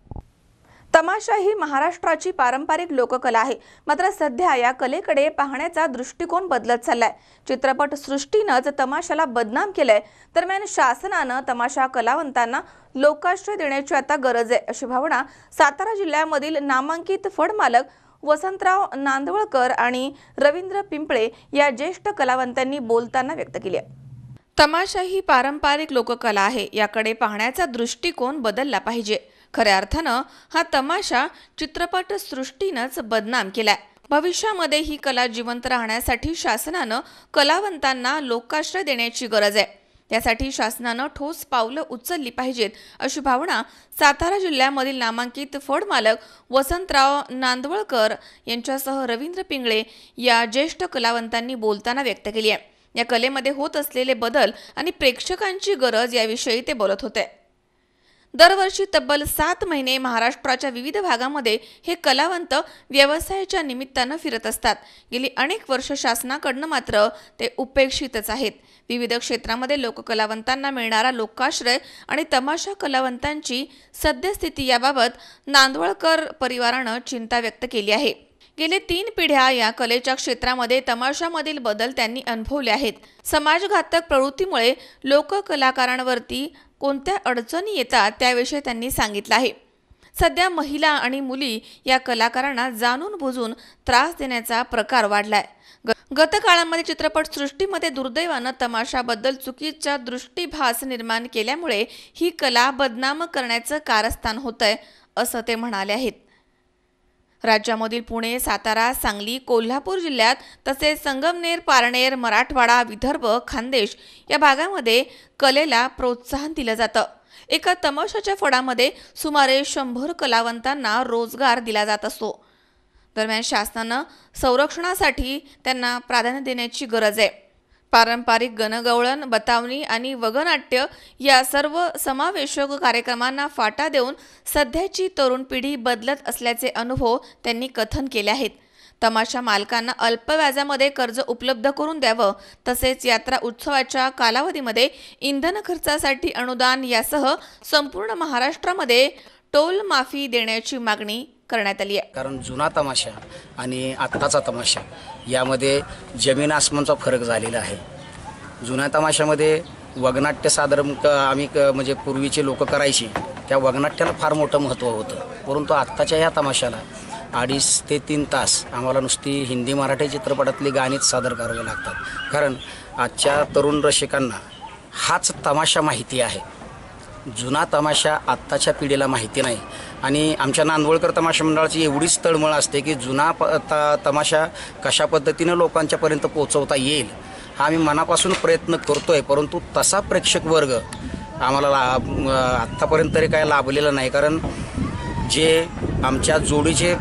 तमाशा ही महाराष्ट्राची पारंपरिक लोककला आहे, मात्र सध्या या कलेकडे पाहण्याचा दृष्टिकोन बदलत चाललाय। चित्रपट सृष्टीनंच तमाशाला बदनाम केलंय, दरम्यान शासनानं तमाशा कलावंतांना लोकाश्रय देण्याची आता गरज आहे, अशी भावना सातारा जिल्ह्यामधील नामांकित फडमालक वसंतराव नांदवळकर आणि रवींद्र पिंपळे या ज्येष्ठ कलावंतांनी बोलताना व्यक्त केली आहे। तमाशा ही पारंपरिक लोककला आहे, याकडे पाहण्याचा दृष्टिकोन बदलला पाहिजे। खऱ्या अर्थानं हा तमाशा चित्रपट सृष्टीनंच बदनाम केलाय. भविष्यामध्ये ही कला जिवंत राहण्यासाठी शासनानं कलावंतांना लोकाश्रय देण्याची गरज आहे. यासाठी शासनानं ठोस पावलं उचलली पाहिजेत अशी भावना सातारा जिल्ह्यामधील नामांकित फडमालक वसंतराव नांदवळकर यांच्यासह रवींद्र पिंगळे या ज्येष्ठ कलावंतांनी बोलताना व्यक्त केली आहे. या कलेमध्ये होत असलेले बदल आणि प्रेक्षकांची गरज याविषयी ते बोलत होते. दरवर्षी तब्बल सात महिने महाराष्ट्राच्या विविध भागामध्ये हे कलावंत व्यवसायाच्या निमित्तानं फिरत असतात. गेली अनेक वर्ष शासनाकडनं मात्र ते उपेक्षितच आहेत. विविध क्षेत्रामध्ये लोककलावंतांना मिळणारा लोकाश्रय आणि तमाशा कलावंतांची सद्यस्थिती याबाबत नांदवळकर परिवारानं चिंता व्यक्त केली आहे. गेले तीन पिढ्या या कलेच्या क्षेत्रामध्ये तमाशामधील बदल त्यांनी अनुभवले आहेत. समाजघातक प्रवृत्तीमुळे लोककलाकारांवरती कोणत्या अडचणी येतात त्याविषयी त्यांनी सांगितलं आहे. सध्या महिला आणि मुली या कलाकारांना जाणून बुजून त्रास देण्याचा प्रकार वाढलाय. गतकाळामध्ये चित्रपट सृष्टीमध्ये दुर्दैवानं तमाशाबद्दल चुकीचा दृष्टीभास निर्माण केल्यामुळे ही कला बदनाम करण्याचं कारस्थान होतंय असं ते म्हणाले आहेत. राज्यामधील पुणे, सातारा, सांगली, कोल्हापूर जिल्ह्यात तसेच संगमनेर, पारनेर, मराठवाडा, विदर्भ, खानदेश या भागामध्ये कलेला प्रोत्साहन दिलं जातं. एका तमाशाच्या फडामध्ये सुमारे शंभर कलावंतांना रोजगार दिला जात असतो. दरम्यान शासनानं संरक्षणासाठी त्यांना प्राधान्य देण्याची गरज आहे. पारंपरिक गणगवळण, बतावणी आणि वगनाट्य या सर्व समावेशक कार्यक्रमांना फाटा देऊन सध्याची तरुण पिढी बदलत असल्याचे अनुभव त्यांनी कथन केले आहेत. तमाशा मालकांना अल्प व्याजामध्ये कर्ज उपलब्ध करून द्यावं, तसेच यात्रा उत्सवाच्या कालावधीमध्ये इंधन खर्चासाठी अनुदान यासह संपूर्ण महाराष्ट्रामध्ये टोल माफी देण्याची मागणी करण्यात आली आहे. कारण जुना तमाशा आणि आत्ताचा तमाशा यामध्ये जमीन आसमानचा फरक झालेला आहे. जुन्या तमाशामध्ये वगनाट्य सादर आम्ही म्हणजे पूर्वीचे लोक करायची, त्या वगनाट्याला फार मोठं महत्त्व होतं. परंतु आत्ताच्या या तमाशाला अडीच ते तीन तास आम्हाला नुसती हिंदी मराठी चित्रपटातली गाणीच सादर करावी लागतात. कारण आजच्या तरुण रसिकांना हाच तमाशा माहिती आहे. जुना तमाशा आत्ताच्या पिढीला माहिती नाही. आणि आमच्या नांदवळकर तमाशा मंडळाची एवढीच तळमळ असते की जुना प त तमाशा कशा पद्धतीनं लोकांच्यापर्यंत पोहोचवता येईल हा आम्ही मनापासून प्रयत्न करतो आहे. परंतु तसा प्रेक्षक वर्ग आम्हाला आत्तापर्यंत तरी काय लाभलेला नाही. कारण जे आमच्या जोडीचे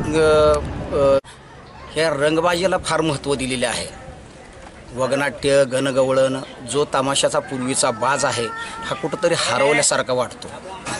ह्या रंगबाजीला फार महत्त्व दिलेले आहे. वगनाट्य, गणगवळण जो तमाशाचा पूर्वीचा बाज आहे हा कुठंतरी हरवल्यासारखा वाटतो.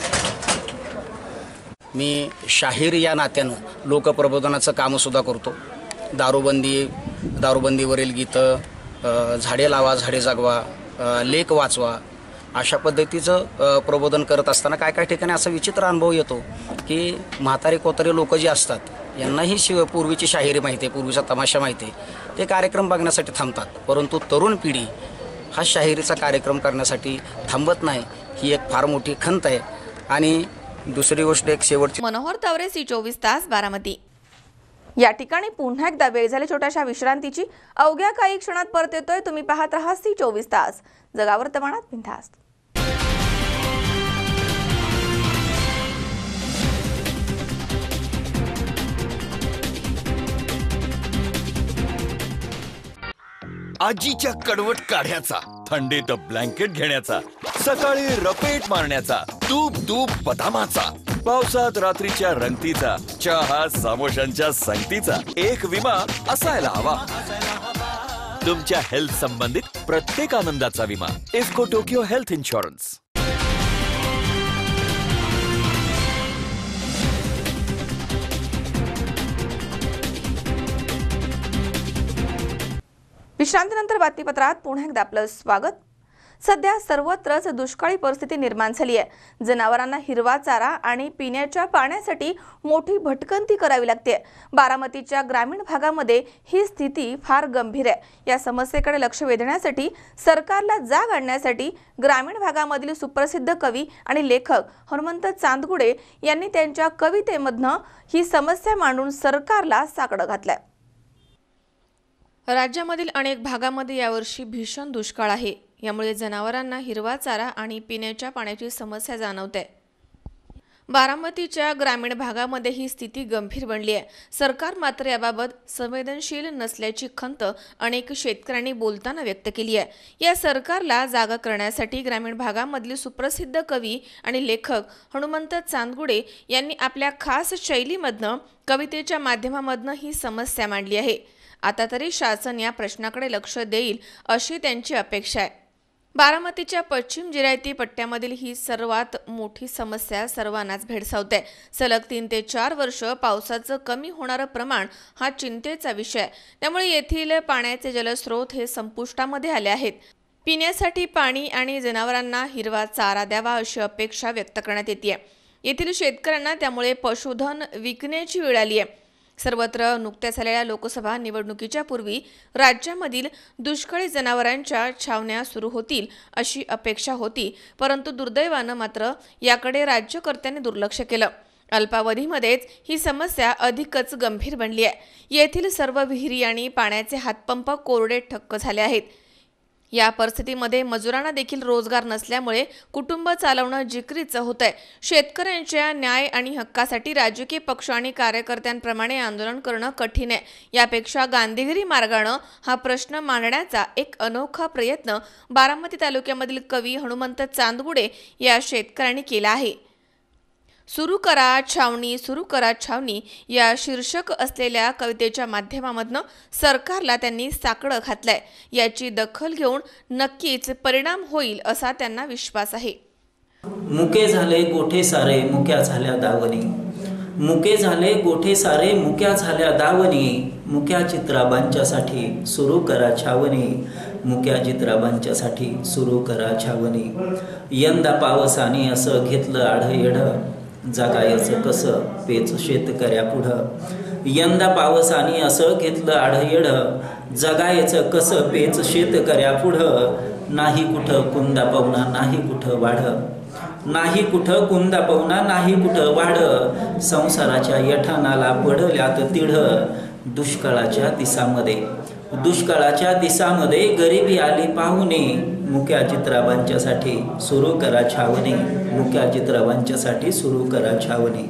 मी शाहीर या नात्यानं लोकप्रबोधनाचं कामसुद्धा करतो. दारूबंदी दारूबंदीवरील गीतं, झाडे लावा झाडे जगवा, लेख वाचवा अशा पद्धतीचं प्रबोधन करत असताना काय काय ठिकाणी असा विचित्र अनुभव येतो की म्हातारे कोतारे लोक जे असतात यांनाही शिव पूर्वीची शाहिरी माहिती आहे, पूर्वीचा तमाशा माहिती आहे, ते कार्यक्रम बघण्यासाठी थांबतात. परंतु तरुण पिढी हा शाहिरीचा कार्यक्रम करण्यासाठी थांबत नाही. ही एक फार मोठी खंत आहे. आणि दुसरी गोष्ट एक शेवटची. मनोहर तावरे, सी चोवीस तास, बारामती. या ठिकाणी पुन्हा एकदा वेळ झाली छोट्याशा विश्रांतीची. अवघ्या काही क्षणात परत येतोय. तुम्ही पाहत राहा सी चोवीस तास, जगा वर्तमानात बिनधास्त. आजीच्या कडवट काढ्याचा, थंडीत ब्लँकेट घेण्याचा, सकाळी रपेट मारण्याचा, तूप तूप बदामाचा, पावसात रात्रीच्या रंगतीचा, चहा समोशांच्या संगतीचा एक विमा असायला हवा. तुमच्या हेल्थ संबंधित प्रत्येक आनंदाचा विमा इफ्को टोकियो हेल्थ इन्शुरन्स. विश्रांतीनंतर बातमीपत्रात पुन्हा एकदा आपलं स्वागत. सध्या सर्वत्रच दुष्काळी परिस्थिती निर्माण झाली आहे. जनावरांना हिरवा चारा आणि पिण्याच्या पाण्यासाठी मोठी भटकंती करावी लागते. बारामतीच्या ग्रामीण भागामध्ये ही स्थिती फार गंभीर आहे. या समस्येकडे लक्ष वेधण्यासाठी सरकारला जाग आणण्यासाठी ग्रामीण भागामधील सुप्रसिद्ध कवी आणि लेखक हनुमंत चांदगुडे यांनी त्यांच्या कवितेमधनं ही समस्या मांडून सरकारला साकडं घातलंय. राज्यामधील अनेक भागामध्ये यावर्षी भीषण दुष्काळ आहे. यामुळे जनावरांना हिरवा चारा आणि पिण्याच्या पाण्याची समस्या जाणवते. बारामतीच्या ग्रामीण भागामध्ये ही स्थिती गंभीर बनली आहे. सरकार मात्र याबाबत संवेदनशील नसल्याची खंत अनेक शेतकऱ्यांनी बोलताना व्यक्त केली आहे. या सरकारला जागा करण्यासाठी ग्रामीण भागामधील सुप्रसिद्ध कवी आणि लेखक हनुमंत चांदगुडे यांनी आपल्या खास शैलीमधनं कवितेच्या माध्यमामधनं ही समस्या मांडली आहे. आता तरी शासन या प्रश्नाकडे लक्ष देईल अशी त्यांची अपेक्षा आहे. बारामतीच्या पश्चिम जिरायती पट्ट्यामधील ही सर्वात मोठी समस्या सर्वांनाच भेडसावते. सलग तीन ते चार वर्ष पावसाचं कमी होणारं प्रमाण हा चिंतेचा विषय आहे. त्यामुळे येथील पाण्याचे जलस्रोत हे संपुष्टामध्ये आले आहेत. पिण्यासाठी पाणी आणि जनावरांना हिरवा चारा द्यावा अशी अपेक्षा व्यक्त करण्यात येते. येथील शेतकऱ्यांना त्यामुळे पशुधन विकण्याची वेळ आली आहे. सर्वत्र नुकत्याच झालेल्या लोकसभा निवडणुकीच्या पूर्वी राज्यामधील दुष्काळी जनावरांच्या छावण्या सुरू होतील अशी अपेक्षा होती, परंतु दुर्दैवानं मात्र याकडे राज्यकर्त्यांनी दुर्लक्ष केलं. अल्पावधीमध्येच ही समस्या अधिकच गंभीर बनली आहे. येथील सर्व विहिरी आणि पाण्याचे हातपंप कोरडे ठक्क झाले आहेत. या परिस्थितीमध्ये मजुरांना देखील रोजगार नसल्यामुळे कुटुंब चालवणं जिकरीचं होतंय. शेतकऱ्यांच्या न्याय आणि हक्कासाठी राजकीय पक्ष आणि कार्यकर्त्यांप्रमाणे आंदोलन करणं कठीण आहे. यापेक्षा गांधीगिरी मार्गानं हा प्रश्न मांडण्याचा एक अनोखा प्रयत्न बारामती तालुक्यामधील कवी हनुमंत चांदगुडे या शेतकऱ्यांनी केला आहे. सुरू करा छावणी, सुरू करा छावणी या शीर्षक असलेल्या कवितेच्या माध्यमामधनं सरकारला त्यांनी साकडं घातलंय. याची दखल घेऊन नक्कीच परिणाम होईल असा त्यांना विश्वास आहे. मुके झाले गोठे सारे मुक्या झाल्या दावणी, मुके झाले गोठे सारे मुक्या झाल्या दावणी, मुक्या चित्राबांच्यासाठी सुरू करा छावणी, मुक्या चित्राबांच्यासाठी सुरू करा छावणी. यंदा पावसाने असं घेतलं आढ येढ, जगायचं कसं पेच शेतकऱ्या पुढं. यंदा पावसाने असं घेतलं आढयड, जगायचं कसं पेच शेतकऱ्या पुढं. नाही कुठं कुंदा पवना नाही कुठं वाढ, नाही कुठं कुंदा पवना नाही कुठं वाढ. संसाराच्या यठानाला पडल्यात तिढ, दुष्काळाच्या दिसामध्ये दुष्काळाच्या दिसामध्ये गरिबी आली पाहुणे, मुक्या चित्राबांच्यासाठी सुरू करा छावणी, मुक्या चित्राबांच्यासाठी सुरू करा छावणी.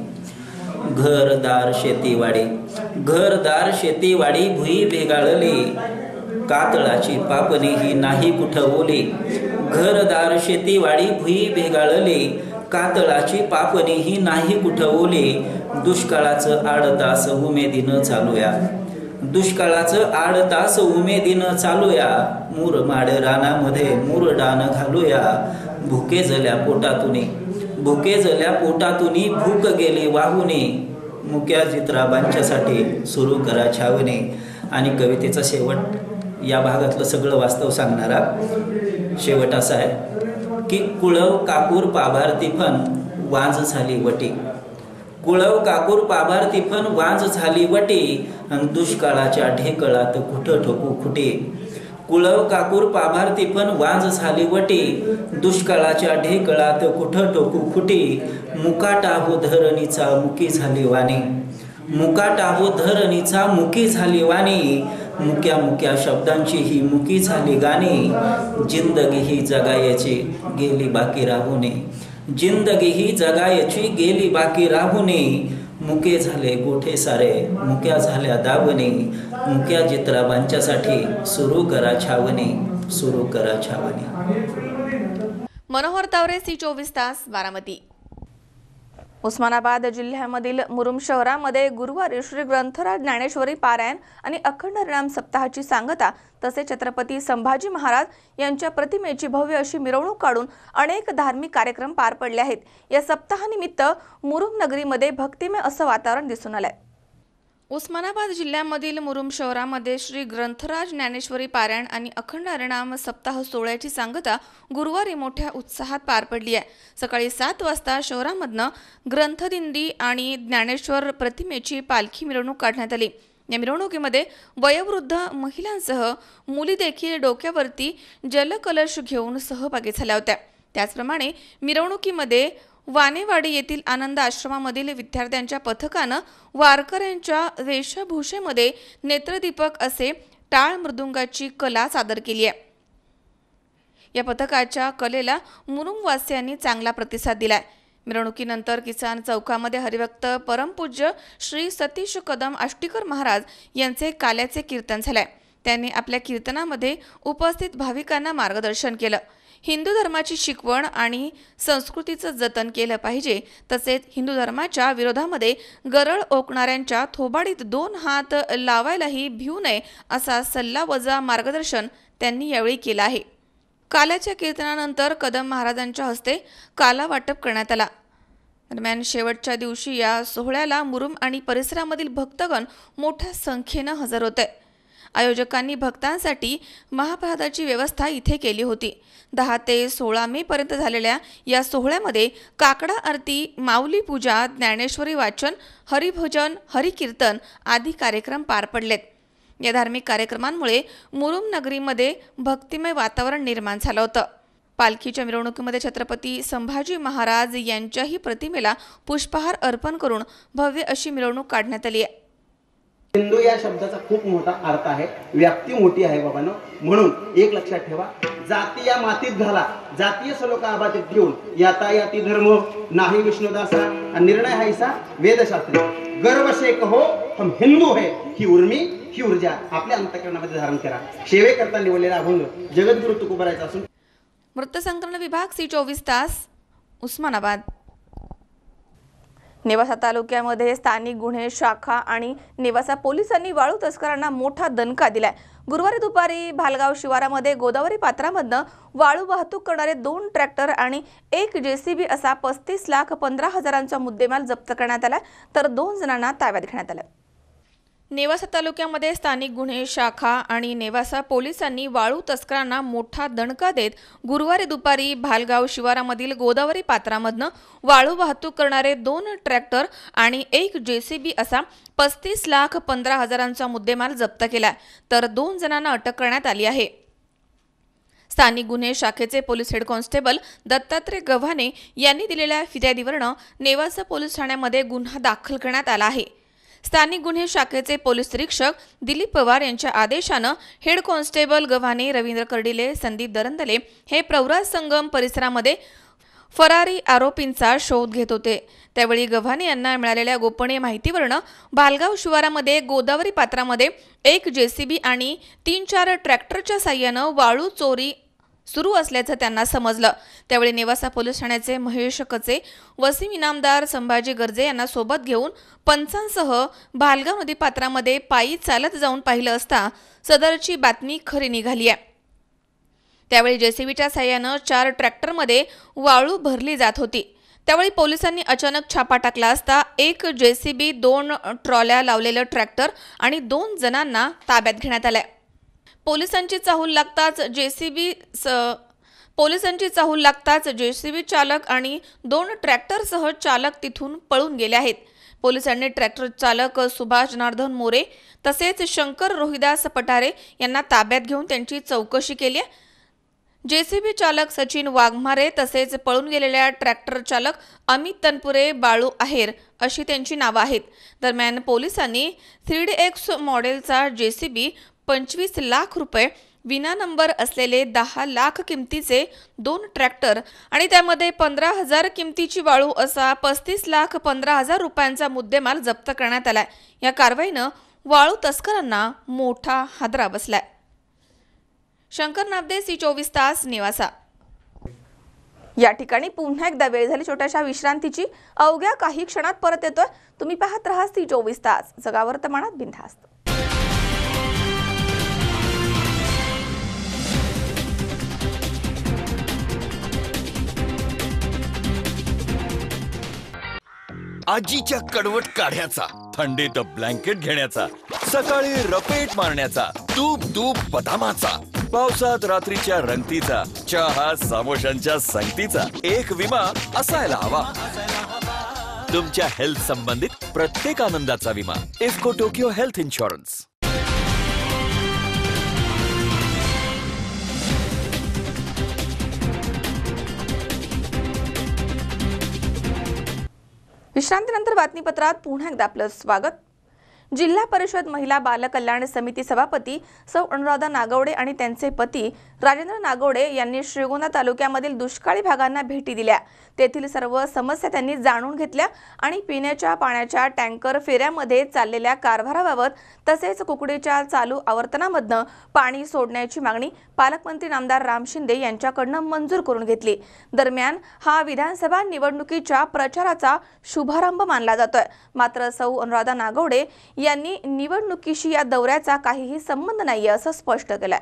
घरदार शेतीवाडी घरदार शेतीवाडी भुई भेगाळली, कातळाची पापणी ही नाही कुठं ओली. घरदार शेतीवाडी भुई भेगाळली, कातळाची पापणी ही नाही कुठं ओली. दुष्काळाचं आडतास उमेदीनं चालूया, दुष्काळाचं आडतास उमेदीनं चालूया. मुरमाड रानामध्ये मुरडान घालूया, भुके जल्या पोटातुनी भुके जल्या पोटातुनी भूक गेली वाहुनी. मुक्या चित्राबांच्यासाठी सुरू करा छावणी. आणि कवितेचा शेवट या भागातलं सगळं वास्तव सांगणारा शेवट असा आहे की कुळव कापूर पाभारती फन वांज झाली वटी. कुळव कापूर पाभारती फन वांज झाली वटी, आणि दुष्काळाच्या ढेकळात कुठं ठोकू खुटी. कुळव कापूर पाभारती फन वांज झाली वटी, दुष्काळाच्या ढेकळात कुठं टोकू खुटी. मुकाटा हो धरणीचा मुकी झाली वाणी, मुकाटा हो धरणीचा मुकी झाली वाणी. मुक्या मुक्या शब्दांची ही मुकी झाली गाणी. जिंदगी ही जगायची गेली बाकी राहुने, जिंदगी ही जगायची गेली बाकी राहुने. मुके झाले गोठे सारे मुक्या झाल्या दावणी, मुक्या चित्राबांच्यासाठी सुरू करा छावणी, सुरू करा छावणी. मनोहर तावरे, सी चोवीस तास, बारामती. उस्मानाबाद जिल्ह्यामधील मुरुम शहरामध्ये गुरुवारी श्री ग्रंथराज ज्ञानेश्वरी पारायण आणि अखंड हरिनाम सप्ताहाची सांगता तसेच छत्रपती संभाजी महाराज यांच्या प्रतिमेची भव्य अशी मिरवणूक काढून अनेक धार्मिक कार्यक्रम पार पडले आहेत. या सप्ताहानिमित्त मुरुम नगरीमध्ये भक्तिमय असं वातावरण दिसून आलंय. उस्मानाबाद जिल्ह्यामधील मुरुम शहरामध्ये श्री ग्रंथराज ज्ञानेश्वरी पारायण आणि अखंड हरिनाम सप्ताह सोहळ्याची सांगता गुरुवारी मोठ्या उत्साहात पार पडली आहे. सकाळी सात वाजता शहरामधनं ग्रंथदिंडी आणि ज्ञानेश्वर प्रतिमेची पालखी मिरवणूक काढण्यात आली. या मिरवणुकीमध्ये वयोवृद्ध महिलांसह मुली देखील डोक्यावरती जलकलश घेऊन सहभागी झाल्या होत्या. त्याचप्रमाणे मिरवणुकीमध्ये वानेवाडी येथील आनंद आश्रमामधील विद्यार्थ्यांच्या पथकानं वारकऱ्यांच्या वेशभूषेमध्ये नेत्रदीपक असे टाळ मृदुंगाची कला सादर केली आहे. या पथकाच्या कलेला मुरुमवासियांनी चांगला प्रतिसाद दिलाय. मिरवणुकीनंतर किसान चौकामध्ये हरिभक्त परमपूज्य श्री सतीश कदम आष्टीकर महाराज यांचे काल्याचे कीर्तन झाले. त्यांनी आपल्या कीर्तनामध्ये उपस्थित भाविकांना मार्गदर्शन केलं. हिंदू धर्माची शिकवण आणि संस्कृतीचं जतन केलं पाहिजे, तसेच हिंदू धर्माच्या विरोधामध्ये गरळ ओकणाऱ्यांच्या थोबाडीत दोन हात लावायलाही भिवू नये असा सल्लावजा मार्गदर्शन त्यांनी यावेळी केलं आहे. काल्याच्या कीर्तनानंतर कदम महाराजांच्या हस्ते काला वाटप करण्यात आला. दरम्यान शेवटच्या दिवशी या सोहळ्याला मुरुम आणि परिसरामधील भक्तगण मोठ्या संख्येनं हजर होते. आयोजकांनी भक्तांसाठी महाप्रसादाची व्यवस्था इथे केली होती. दहा ते सोळा मे पर्यंत झालेल्या या सोहळ्यामध्ये काकडा आरती, माऊली पूजा, ज्ञानेश्वरी वाचन, हरिभजन, हरिकीर्तन आदी कार्यक्रम पार पडलेत. या धार्मिक कार्यक्रमांमुळे मुरुम नगरीमध्ये भक्तिमय वातावरण निर्माण झालं होतं. पालखीच्या मिरवणुकीमध्ये छत्रपती संभाजी महाराज यांच्याही प्रतिमेला पुष्पहार अर्पण करून भव्य अशी मिरवणूक काढण्यात आली आहे. हिंदू या शब्दाचा खूप मोठा अर्थ आहे, व्याप्ती मोठी आहे बाबांनो. म्हणून एक लक्षात ठेवा, जाती या मातीत घाला, जातीय सलोखा आबाधित ठेवून याता याती धर्म नाही विष्णुदासा, निर्णय हायसा वेदशास्त्री. गर्व से कहो हम हिंदू है, ही उर्मी ही ऊर्जा आपल्या अंतःकरणामध्ये धारण करा. सेवे करता निवडलेला अभंग जगद्गुरु तुकोबरायचा असून. मृतसंकलन विभाग सी चोवीस तास उस्मानाबाद. नेवासा तालुक्यामध्ये स्थानिक गुन्हे शाखा आणि नेवासा पोलिसांनी वाळू तस्करांना मोठा दणका दिलाय. गुरुवारी दुपारी भालगाव शिवारामध्ये गोदावरी पात्रामधनं वाळू वाहतूक करणारे दोन ट्रॅक्टर आणि एक जेसीबी असा पस्तीस लाख पंधरा हजारांचा मुद्देमाल जप्त करण्यात आला, तर दोन जणांना ताब्यात घेण्यात आलं. नेवासा तालुक्यामध्ये स्थानिक गुन्हे शाखा आणि नेवासा पोलिसांनी वाळू तस्करांना मोठा दणका देत गुरुवारी दुपारी भालगाव शिवारामधील गोदावरी पात्रामधनं वाळू वाहतूक करणारे दोन ट्रॅक्टर आणि एक जेसीबी असा पस्तीस लाख पंधरा हजारांचा मुद्देमाल जप्त केला, तर दोन जणांना अटक करण्यात आली आहे. स्थानिक गुन्हे शाखेचे police head constable Dattatray Gavhane यांनी दिलेल्या फिर्यादीवरनं नेवासा पोलीस ठाण्यामध्ये गुन्हा दाखल करण्यात आला आहे. स्थानिक गुन्हे शाखेचे पोलीस निरीक्षक दिलीप पवार यांच्या आदेशानं हेड कॉन्स्टेबल गव्हाणे, रवींद्र कर्डिले, संदीप दरंदले हे प्रवरा संगम परिसरामध्ये फरारी आरोपींचा शोध घेत होते. त्यावेळी गव्हाणे यांना मिळालेल्या गोपनीय माहितीवरनं भालगाव शिवारामध्ये गोदावरी पात्रामध्ये एक जेसीबी आणि तीन चार ट्रॅक्टरच्या साह्यानं वाळू चोरी सुरू असल्याचं त्यांना समजलं. त्यावेळी नेवासा पोलीस ठाण्याचे महेश कचे, वसीम इनामदार, संभाजी गर्जे यांना सोबत घेऊन पंचांसह भालगाव नदी पात्रामध्ये पायी चालत जाऊन पाहिलं असता सदरची बातमी खरी निघाली आहे. त्यावेळी जेसीबीच्या साह्यानं चार ट्रॅक्टरमध्ये वाळू भरली जात होती. त्यावेळी पोलिसांनी अचानक छापा टाकला असता एक जेसीबी, दोन ट्रॉल्या लावलेलं ट्रॅक्टर आणि दोन जणांना ताब्यात घेण्यात आलंय. पोलिसांची चाहूल लागताच जेसीबी पोलिसांची चाहूल लागताच जेसीबी चालक आणि दोन ट्रॅक्टरसह चालक तिथून पळून गेले आहेत. पोलिसांनी ट्रॅक्टर चालक सुभाष जनार्दन मोरे तसेच शंकर रोहिदास पटारे यांना ताब्यात घेऊन त्यांची चौकशी केली आहे. जेसीबी चालक सचिन वाघमारे तसेच पळून गेलेल्या ट्रॅक्टर चालक अमित तनपुरे, बाळू आहेर अशी त्यांची नावं आहेत. दरम्यान पोलिसांनी थ्री डी एक्स मॉडेलचा जेसीबी, पंचवीस लाख रुपये, विना नंबर असलेले दहा लाख किमतीचे दोन ट्रॅक्टर आणि त्यामध्ये पंधरा हजार किमतीची वाळू असा पस्तीस लाख पंधरा हजार रुपयांचा मुद्देमाल जप्त करण्यात आलाय. या कारवाईनं वाळू तस्करांना मोठा हादरा बसलाय. शंकर नाबदे, सी चोवीस तास, नेवासा. या ठिकाणी पुन्हा एकदा वेळ झाली छोट्याशा विश्रांतीची. अवघ्या काही क्षणात परत येतोय. तुम्ही पाहत राहा सी चोवीस तास, जगा वर्तमानात बिनधास्त. आजीच्या कडवट काढ्याचा, थंडीत ब्लँकेट घेण्याचा, सकाळी रपेट मारण्याचा, तूप तूप बदामाचा, पावसात रात्रीच्या रंगतीचा, चहा समोशांच्या संगतीचा एक विमा असायला हवा. तुमच्या हेल्थ संबंधित प्रत्येक आनंदाचा विमा इफ्को टोकियो हेल्थ इन्शुरन्स. विश्रांतीनंतर बातमीपत्रात पुन्हा एकदा आपलं स्वागत. जिल्हा परिषद महिला बाल कल्याण समिती सभापती सौ अनुराधा नागवडे आणि त्यांचे पती राजेंद्र नागवडे यांनी श्रीगोंदा तालुक्यामधील दुष्काळी भागांना भेटी दिल्या। तेथील सर्व समस्या त्यांनी जाणून घेतल्या आणि पिण्याच्या पाण्याच्या टँकर फेऱ्यामध्ये चाललेल्या कारभाराबाबत तसेच कुकडीच्या चालू आवर्तनामधनं पाणी सोडण्याची मागणी पालकमंत्री नामदार राम शिंदे यांच्याकडून मंजूर करून घेतली। दरम्यान हा विधानसभा निवडणुकीच्या प्रचाराचा शुभारंभ मानला जातोय। मात्र सौ अनुराधा नागवडे यांनी निवडणुकीशी या दौऱ्याचा काहीही संबंध नाही असं स्पष्ट केलंय।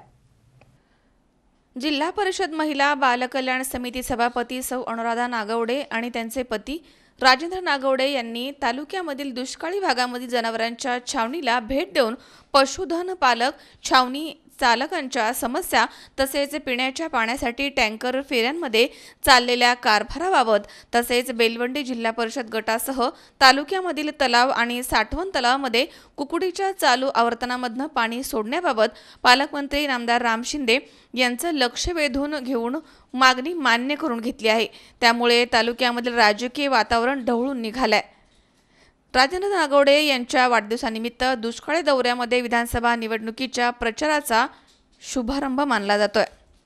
जिल्हा परिषद महिला बाल कल्याण समिती सभापती सौ अनुराधा नागवडे आणि त्यांचे पती राजेंद्र नागवडे यांनी तालुक्यामधील दुष्काळी भागामधील जनावरांच्या छावणीला भेट देऊन पशुधन पालक, छावणी चालकांच्या समस्या तसेच पिण्याच्या पाण्यासाठी टँकर फेऱ्यांमध्ये चाललेल्या कारभाराबाबत तसेच बेलवंडी जिल्हा परिषद गटासह तालुक्यामधील तलाव आणि साठवण तलावामध्ये कुकडीच्या चालू आवर्तनामधनं पाणी सोडण्याबाबत पालकमंत्री नामदार राम शिंदे यांचं लक्ष वेधून घेऊन मागणी मान्य करून घेतली आहे। त्यामुळे तालुक्यामधील राजकीय वातावरण ढवळून निघालंय। राजेंद्र नागवडे यांच्या वाढदिवसानिमित्त दुष्काळी दौऱ्यामध्ये विधानसभा निवडणुकीच्या प्रचाराचा शुभारंभ मानला जातोय।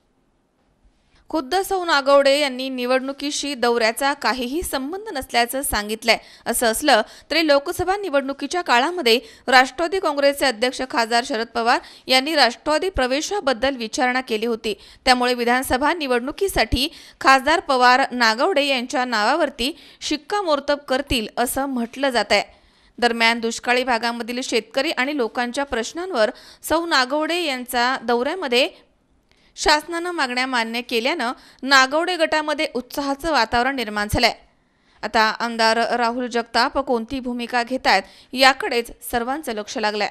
खुद्द सौ नागवडे यांनी निवडणुकीशी दौऱ्याचा काहीही संबंध नसल्याचं सांगितलंय। असं असलं तरी लोकसभा निवडणुकीच्या काळामध्ये राष्ट्रवादी काँग्रेसचे अध्यक्ष खासदार शरद पवार यांनी राष्ट्रवादी प्रवेशाबद्दल विचारणा केली होती। त्यामुळे विधानसभा निवडणुकीसाठी खासदार पवार नागवडे यांच्या नावावरती शिक्कामोर्तब करतील असं म्हटलं जात आहे। दरम्यान दुष्काळी भागामधील शेतकरी आणि लोकांच्या प्रश्नांवर सौ नागवडे यांचा दौऱ्यामध्ये शासनानं मागण्या मान्य केल्यानं नागवडे गटामध्ये उत्साहाचं वातावरण निर्माण झालंय। आता आमदार राहुल जगताप कोणती भूमिका घेतात याकडेच सर्वांचं लक्ष लागलंय।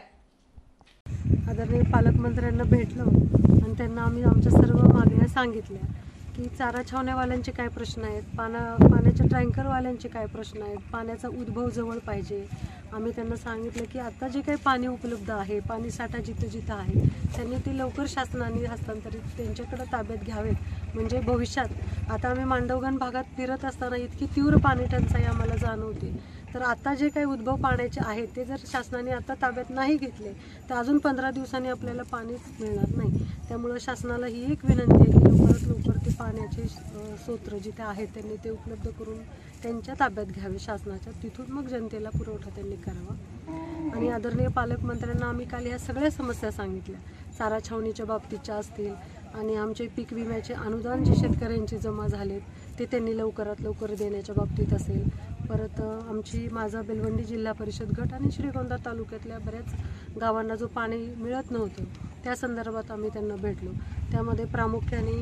आदरणीय पालकमंत्र्यांना भेटलो आणि त्यांना आम्ही आमच्या सर्व मागण्या सांगितल्या की चारा छावण्यावाल्यांचे काय प्रश्न आहेत, पाना पाण्याच्या टँकरवाल्यांचे काय प्रश्न आहेत, पाण्याचा उद्भव जवळ पाहिजे। आम्ही त्यांना सांगितलं की आता जे काही पाणी उपलब्ध आहे, पाणी साठा जिथं जिथं आहे त्यांनी ते लवकर शासनाने हस्तांतरित त्यांच्याकडे ताब्यात घ्यावेत, म्हणजे भविष्यात आता आम्ही मांडवगण भागात फिरत असताना इतकी तीव्र पाणी टंचाई आम्हाला जाणवते। तर आता जे काही उद्भव पाण्याचे आहेत ते जर शासनाने आता ताब्यात नाही घेतले तर अजून पंधरा दिवसांनी आपल्याला पाणीच मिळणार नाही। त्यामुळे शासनाला ही एक विनंती आहे की लवकरात लवकर ते पाण्याचे स्रोत जिथे आहेत त्यांनी ते उपलब्ध करून त्यांच्या ताब्यात घ्यावे शासनाच्या, तिथून मग जनतेला पुरवठा त्यांनी करावा। आणि आदरणीय पालकमंत्र्यांना आम्ही काल ह्या सगळ्या समस्या सांगितल्या, चारा छावणीच्या बाबतीतच्या असतील आणि आमचे पीक विम्याचे अनुदान जे शेतकऱ्यांचे जमा झालेत ते त्यांनी लवकरात लवकर देण्याच्या बाबतीत असेल, परत आमची माझा बेलवंडी जिल्हा परिषद गट आणि श्रीगोंदा तालुक्यातल्या बऱ्याच गावांना जो पाणी मिळत नव्हतं त्या संदर्भात आम्ही त्यांना भेटलो। त्यामध्ये प्रामुख्याने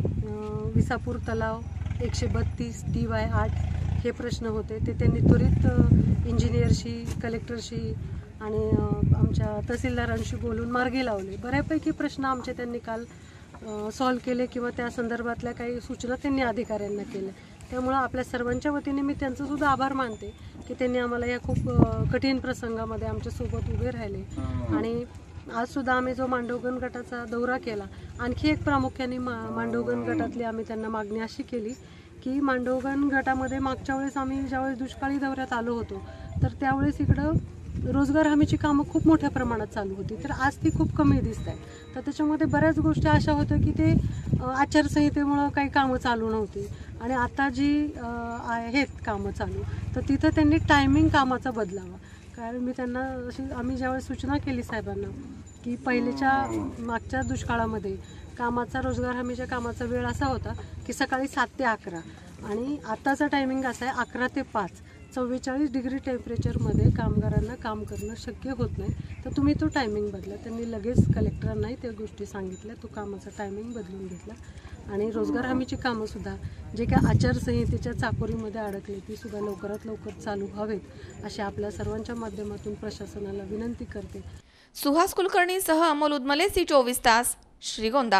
विसापूर तलाव एकशे बत्तीस डी वाय आठ हे प्रश्न होते, ते त्यांनी त्वरित इंजिनियरशी, कलेक्टरशी आणि आमच्या तहसीलदारांशी बोलून मार्गी लावले। बऱ्यापैकी प्रश्न आमचे त्यांनी काल सॉल्व्ह केले किंवा त्या संदर्भातल्या काही सूचना त्यांनी अधिकाऱ्यांना केल्या। त्यामुळे आपल्या सर्वांच्या वतीने मी त्यांचं सुद्धा आभार मानते की त्यांनी आम्हाला या खूप कठीण प्रसंगामध्ये आमच्यासोबत उभे राहिले। आणि आज सुद्धा आम्ही जो मांडवगण गटाचा दौरा केला, आणखी एक प्रामुख्याने मा मांडवगण गटातली आम्ही त्यांना मागणी अशी केली की मांडवगण गटामध्ये मागच्या वेळेस आम्ही ज्यावेळेस दुष्काळी दौऱ्यात आलो होतो तर त्यावेळेस इकडं रोजगार हमीची कामं खूप मोठ्या प्रमाणात चालू होती, तर आज ती खूप कमी दिसत आहे। तर त्याच्यामध्ये बऱ्याच गोष्टी अशा होत्या की ते आचारसंहितेमुळं काही कामं चालू नव्हती आणि आता जी आहेत कामं चालू तर तिथं त्यांनी टायमिंग कामाचा बदलावा। कारण मी त्यांना अशी आम्ही ज्यावेळेस सूचना केली साहेबांना की पहिलेच्या मागच्या दुष्काळामध्ये कामाचा रोजगार हमीच्या कामाचा वेळ असा होता की सकाळी सात ते अकरा आणि आताचा टायमिंग असा आहे अकरा ते पाच, चव्वेचाळीस डिग्री टेम्परेचरमध्ये कामगारांना काम करणं शक्य होत नाही, तर तुम्ही तो टायमिंग बदला। त्यांनी लगेच कलेक्टरांनाही त्या गोष्टी सांगितल्या, तो कामाचा टायमिंग बदलून घेतला आणि रोजगार हमीची कामंसुद्धा जे काय आचारसंहितेच्या चाकोरीमध्ये अडकले ती सुद्धा लवकरात लवकर चालू व्हावेत अशी आपल्या सर्वांच्या माध्यमातून प्रशासनाला विनंती करते। सुहास कुलकर्णीसह अमोल उदमले, सी चोवीस तास, श्रीगोंदा।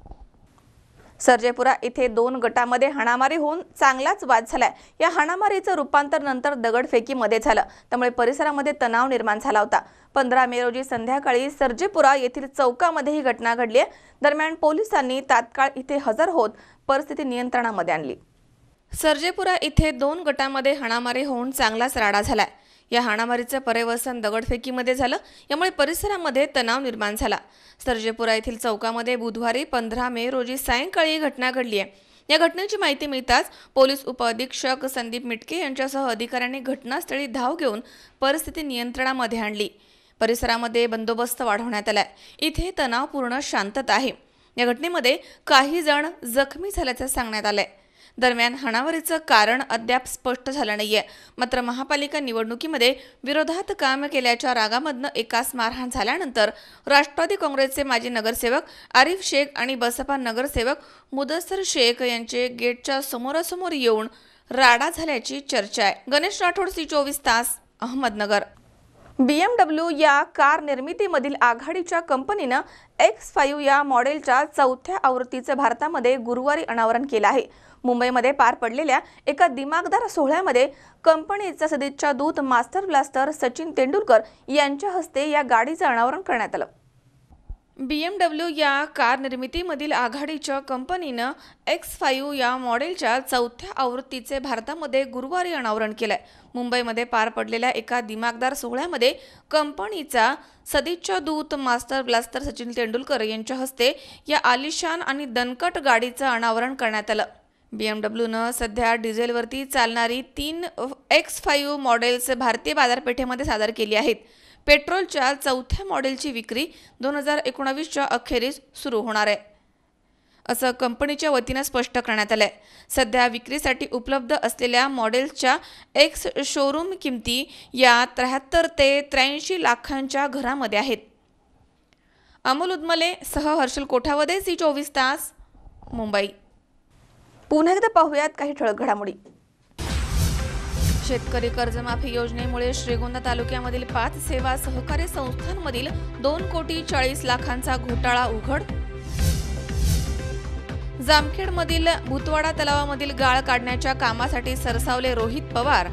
सर्जेपुरा इथे दोन गटामध्ये हाणामारी होऊन चांगलाच वाद झालाय। या हाणामारीचं रूपांतर नंतर दगडफेकीमध्ये झालं, त्यामुळे परिसरामध्ये तणाव निर्माण झाला होता। पंधरा मे रोजी संध्याकाळी सर्जेपुरा येथील चौकामध्ये ही घटना घडली आहे। दरम्यान पोलिसांनी तात्काळ इथे हजर होत परिस्थिती नियंत्रणामध्ये आणली। सर्जेपुरा इथे दोन गटामध्ये हाणामारी होऊन चांगलाच राडा झालाय। या हाणामारीचं पर्यवसन दगडफेकीमध्ये झालं, यामुळे परिसरामध्ये तणाव निर्माण झाला. सर्जेपुरा येथील चौकामध्ये बुधवारी पंधरा मे रोजी सायंकाळी ही घटना घडली आहे. या घटनेची माहिती मिळताच पोलीस उपअधीक्षक संदीप मिटके यांच्यासह अधिकाऱ्यांनी घटनास्थळी धाव घेऊन परिस्थिती नियंत्रणामध्ये आणली. परिसरामध्ये बंदोबस्त वाढवण्यात आलाय. इथे तणावपूर्ण शांतता आहे. या घटनेमध्ये काही जण जखमी झाल्याचं सांगण्यात आलंय. दरम्यान हाणामारीचं कारण अद्याप स्पष्ट झालं नाहीये. मात्र महापालिका निवडणुकीमध्ये विरोधात काम केल्याच्या रागामधनं एकास मारहाण झाल्यानंतर राष्ट्रवादी काँग्रेसचे माजी नगरसेवक आरिफ शेख आणि बसपा नगरसेवक मुदस्सर शेख यांचे गेटच्या समोरासमोर येऊन राडा झाल्याची चर्चा आहे. गणेश राठोड, सी चोवीस तास, अहमदनगर. बीएमडब्ल्यू या कार निर्मितीमधील आघाडीच्या कंपनीनं एक्स फाईव्ह या मॉडेलच्या चौथ्या आवृत्तीचं भारतामध्ये गुरुवारी अनावरण केलं आहे. मुंबईमध्ये पार पडलेल्या एका दिमागदार सोहळ्यामध्ये कंपनीचा सदिच्छा दूत मास्टर ब्लास्टर सचिन तेंडुलकर यांच्या हस्ते या गाडीचं अनावरण करण्यात आलं. बीएमडब्ल्यू या कार निर्मितीमधील आघाडीच्या कंपनीनं एक्स फाईव्ह या मॉडेलच्या चौथ्या आवृत्तीचे भारतामध्ये गुरुवारी अनावरण केलंय. मुंबईमध्ये पार पडलेल्या एका दिमागदार सोहळ्यामध्ये कंपनीचा सदिच्छा दूत मास्टर ब्लास्टर सचिन तेंडुलकर यांच्या हस्ते या आलिशान आणि दणकट गाडीचं अनावरण करण्यात आलं. बीएमडब्ल्यूनं सध्या डिझेलवरती चालणारी तीन एक्स फाईव्ह मॉडेल्स भारतीय बाजारपेठेमध्ये सादर केली आहेत. पेट्रोलच्या चौथ्या मॉडेलची विक्री दोन हजार एकोणावीसच्या अखेरीस सुरू होणार आहे, असं कंपनीच्या वतीनं स्पष्ट करण्यात आलंय. सध्या विक्रीसाठी उपलब्ध असलेल्या मॉडेल्सच्या एक्स शोरूम किमती या त्र्याहत्तर ते त्र्याऐंशी लाखांच्या घरामध्ये आहेत. अमोल उदमले सह हर्षल कोठावदे, सी चोवीस तास, मुंबई. पुन्हा एकदा पाहूयात काही ठळक घडामोडी. शेतकरी कर्जमाफी योजनेमुळे श्रीगोंदा तालुक्यामधील पाच सेवा सहकारी संस्थांमधील दोन कोटी चाळीस लाखांचा घोटाळा उघड. जामखेडमधील भूतवाडा तलावामधील गाळ काढण्याच्या कामासाठी सरसावले रोहित पवार.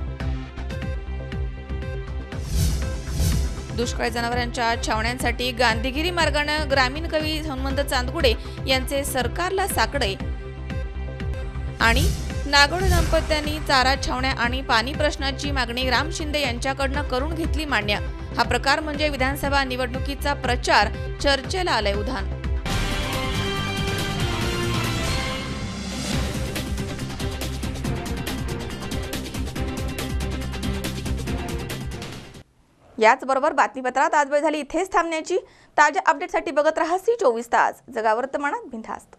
दुष्काळी जनावरांच्या छावण्यांसाठी गांधीगिरी मार्गाने ग्रामीण कवी हनुमंत चांदगुडे यांचे सरकारला साकडे. आणि नागोडे दाम्पत्यांनी चारा छावण्या आणि पाणी प्रश्नाची मागणी राम शिंदे यांच्याकडनं करून घेतली मान्य. हा प्रकार म्हणजे विधानसभा निवडणुकीचा प्रचार चर्चेला आलाय उधाण. याचबरोबर बातमीपत्रात आज वेळ झाली इथेच थांबण्याची. ताज्या अपडेटसाठी बघत रहा सी चोवीस तास, जगा वर्तमानात बिनधास्त.